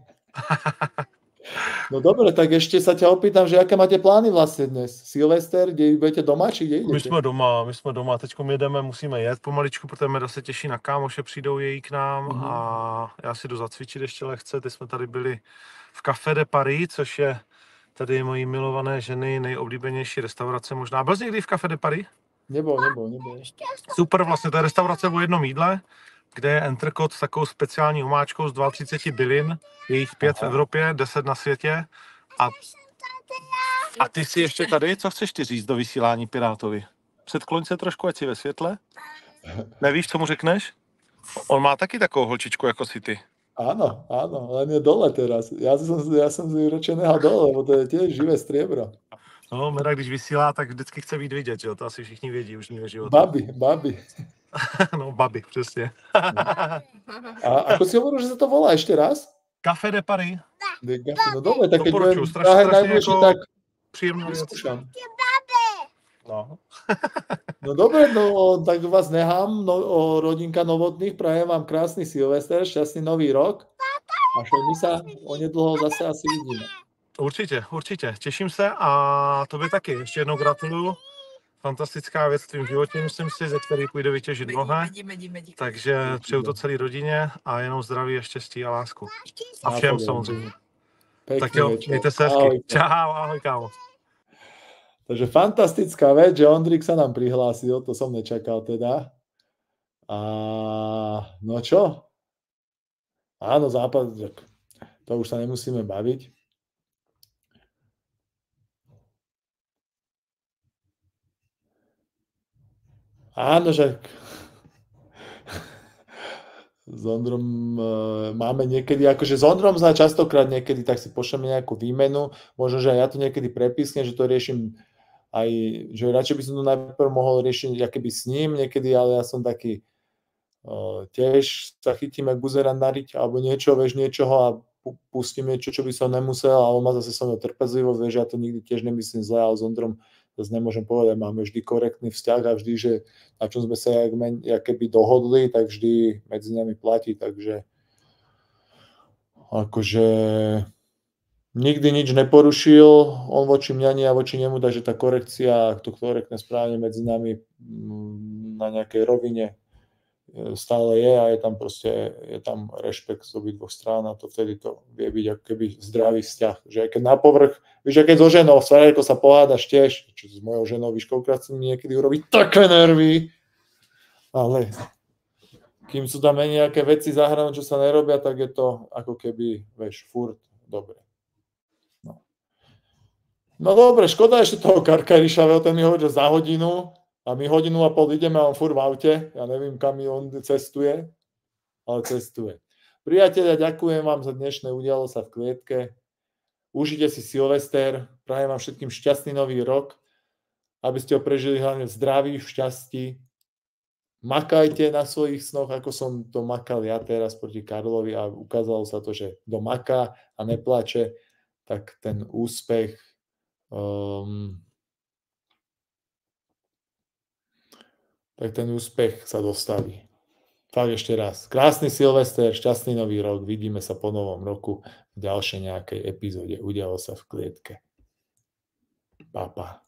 No dobre, tak ešte sa ťa opýtam, že aké máte plány vlastne dnes? Silvester, kde budete doma, či kde idete? My jsme doma, my jsme doma, teďkom jedeme, musíme jet pomaličku, protože Meda se těší na kámoše, přijdou její k nám mm-hmm. a já si jdu zacvičit ještě lehce. Teď jsme tady byli v Café de Paris, což je tady mojí milované ženy nejoblíbenější restaurace možná. Byl jsi někdy v Café de Paris? Nebol, nebol, nebol. Super, vlastně to je restaurace o jednom jídle, kde je entrecôte s takovou speciální omáčkou z třicet dva bylin, je jich pět Aha. v Evropě, deset na světě. A, a ty jsi ještě tady, co chceš ty říct do vysílání Pirátovi? Předkloň se trošku, ať si ve světle. Nevíš, co mu řekneš? On má taky takovou holčičku jako si ty. Áno, áno, len je dole teraz. Ja som, ja som z Juročeného dole, lebo to je tiež živé striebro. No, Meda, když vysílá, tak vždycky chce být vidět, jo? To asi všichni vědí už mýho života. Babi, babi. No, babi, přesně. A ako si hovoril, že sa to volá ešte raz? Café de Paris. De Café, no dobre, tak keď budem Doporučuji, strašně, strašně najbližšie, jako tak příjemná věc. vyskúšam. No. No dobre, no tak vás nechám, no, o rodinka Novotných, prajem vám krásny Silvester, šťastný nový rok a že my sa onedlho zase asi vidíme. Určitě, určitě. Těším se a tobě taky. Ještě jednou gratuluju. Fantastická věc v tvým životě, myslím si, ze který půjde vytěžit mnohé. Takže přeju to celé rodině a jenom zdraví a štěstí a lásku. A všem samozřejmě. Tak jo, mějte se hezky. Čau, ahoj kámo. Takže fantastická vec, že Ondrik sa nám prihlásil, to som nečakal teda. A no čo? Áno, zápas, to už sa nemusíme baviť. Áno, že s Ondrom e, máme niekedy, akože s Ondrom sa častokrát niekedy, tak si pošleme nejakú výmenu, možno, že aj ja to niekedy prepísknem, že to riešim aj, že radšej by som to najprv mohol riešiť akoby s ním niekedy, ale ja som taký uh, tiež sa chytím jak buzerant na riť, alebo niečo, vieš, niečoho a pustím niečo, čo by som nemusel a on má zase so mnou trpezlivosť, vieš, ja to nikdy tiež nemyslím zle, ale s Ondrom zase nemôžem povedať, máme vždy korektný vzťah a vždy, že na čom sme sa jak, jak keby dohodli, tak vždy medzi nami platí, takže akože nikdy nič neporušil, on voči mňa nie a voči nemu, takže tá korekcia, to korektné správanie medzi nami na nejakej rovine stále je a je tam proste, je tam rešpekt z obidvoch strán a to vtedy to vie byť ako keby zdravý vzťah. Že aj keď na povrch, víš, keď so ženou, ako sa pohádaš tiež, čo s mojou ženou, víš, koľkrát si mi niekedy urobí také nervy, ale kým sú tam nejaké veci zahrané, čo sa nerobia, tak je to ako keby, vieš, furt dobre. No dobre, škoda ešte toho Karkariša, ten mi hovorí, že za hodinu a my hodinu a pol ideme a on furt v aute. Ja neviem, kam on cestuje, ale cestuje. Priatelia, ďakujem vám za dnešné Udialo sa v klietke. Užite si Silvester, prajem vám všetkým šťastný nový rok, aby ste ho prežili hlavne v zdraví, v šťastí. Makajte na svojich snoch, ako som to makal ja teraz proti Karlovi a ukázalo sa to, že kto maká a neplače, tak ten úspech Um, tak ten úspech sa dostaví. Tak ešte raz. Krásny Silvester, šťastný nový rok. Vidíme sa po novom roku v ďalšej nejakej epizóde Udialo sa v klietke. Pa, pa.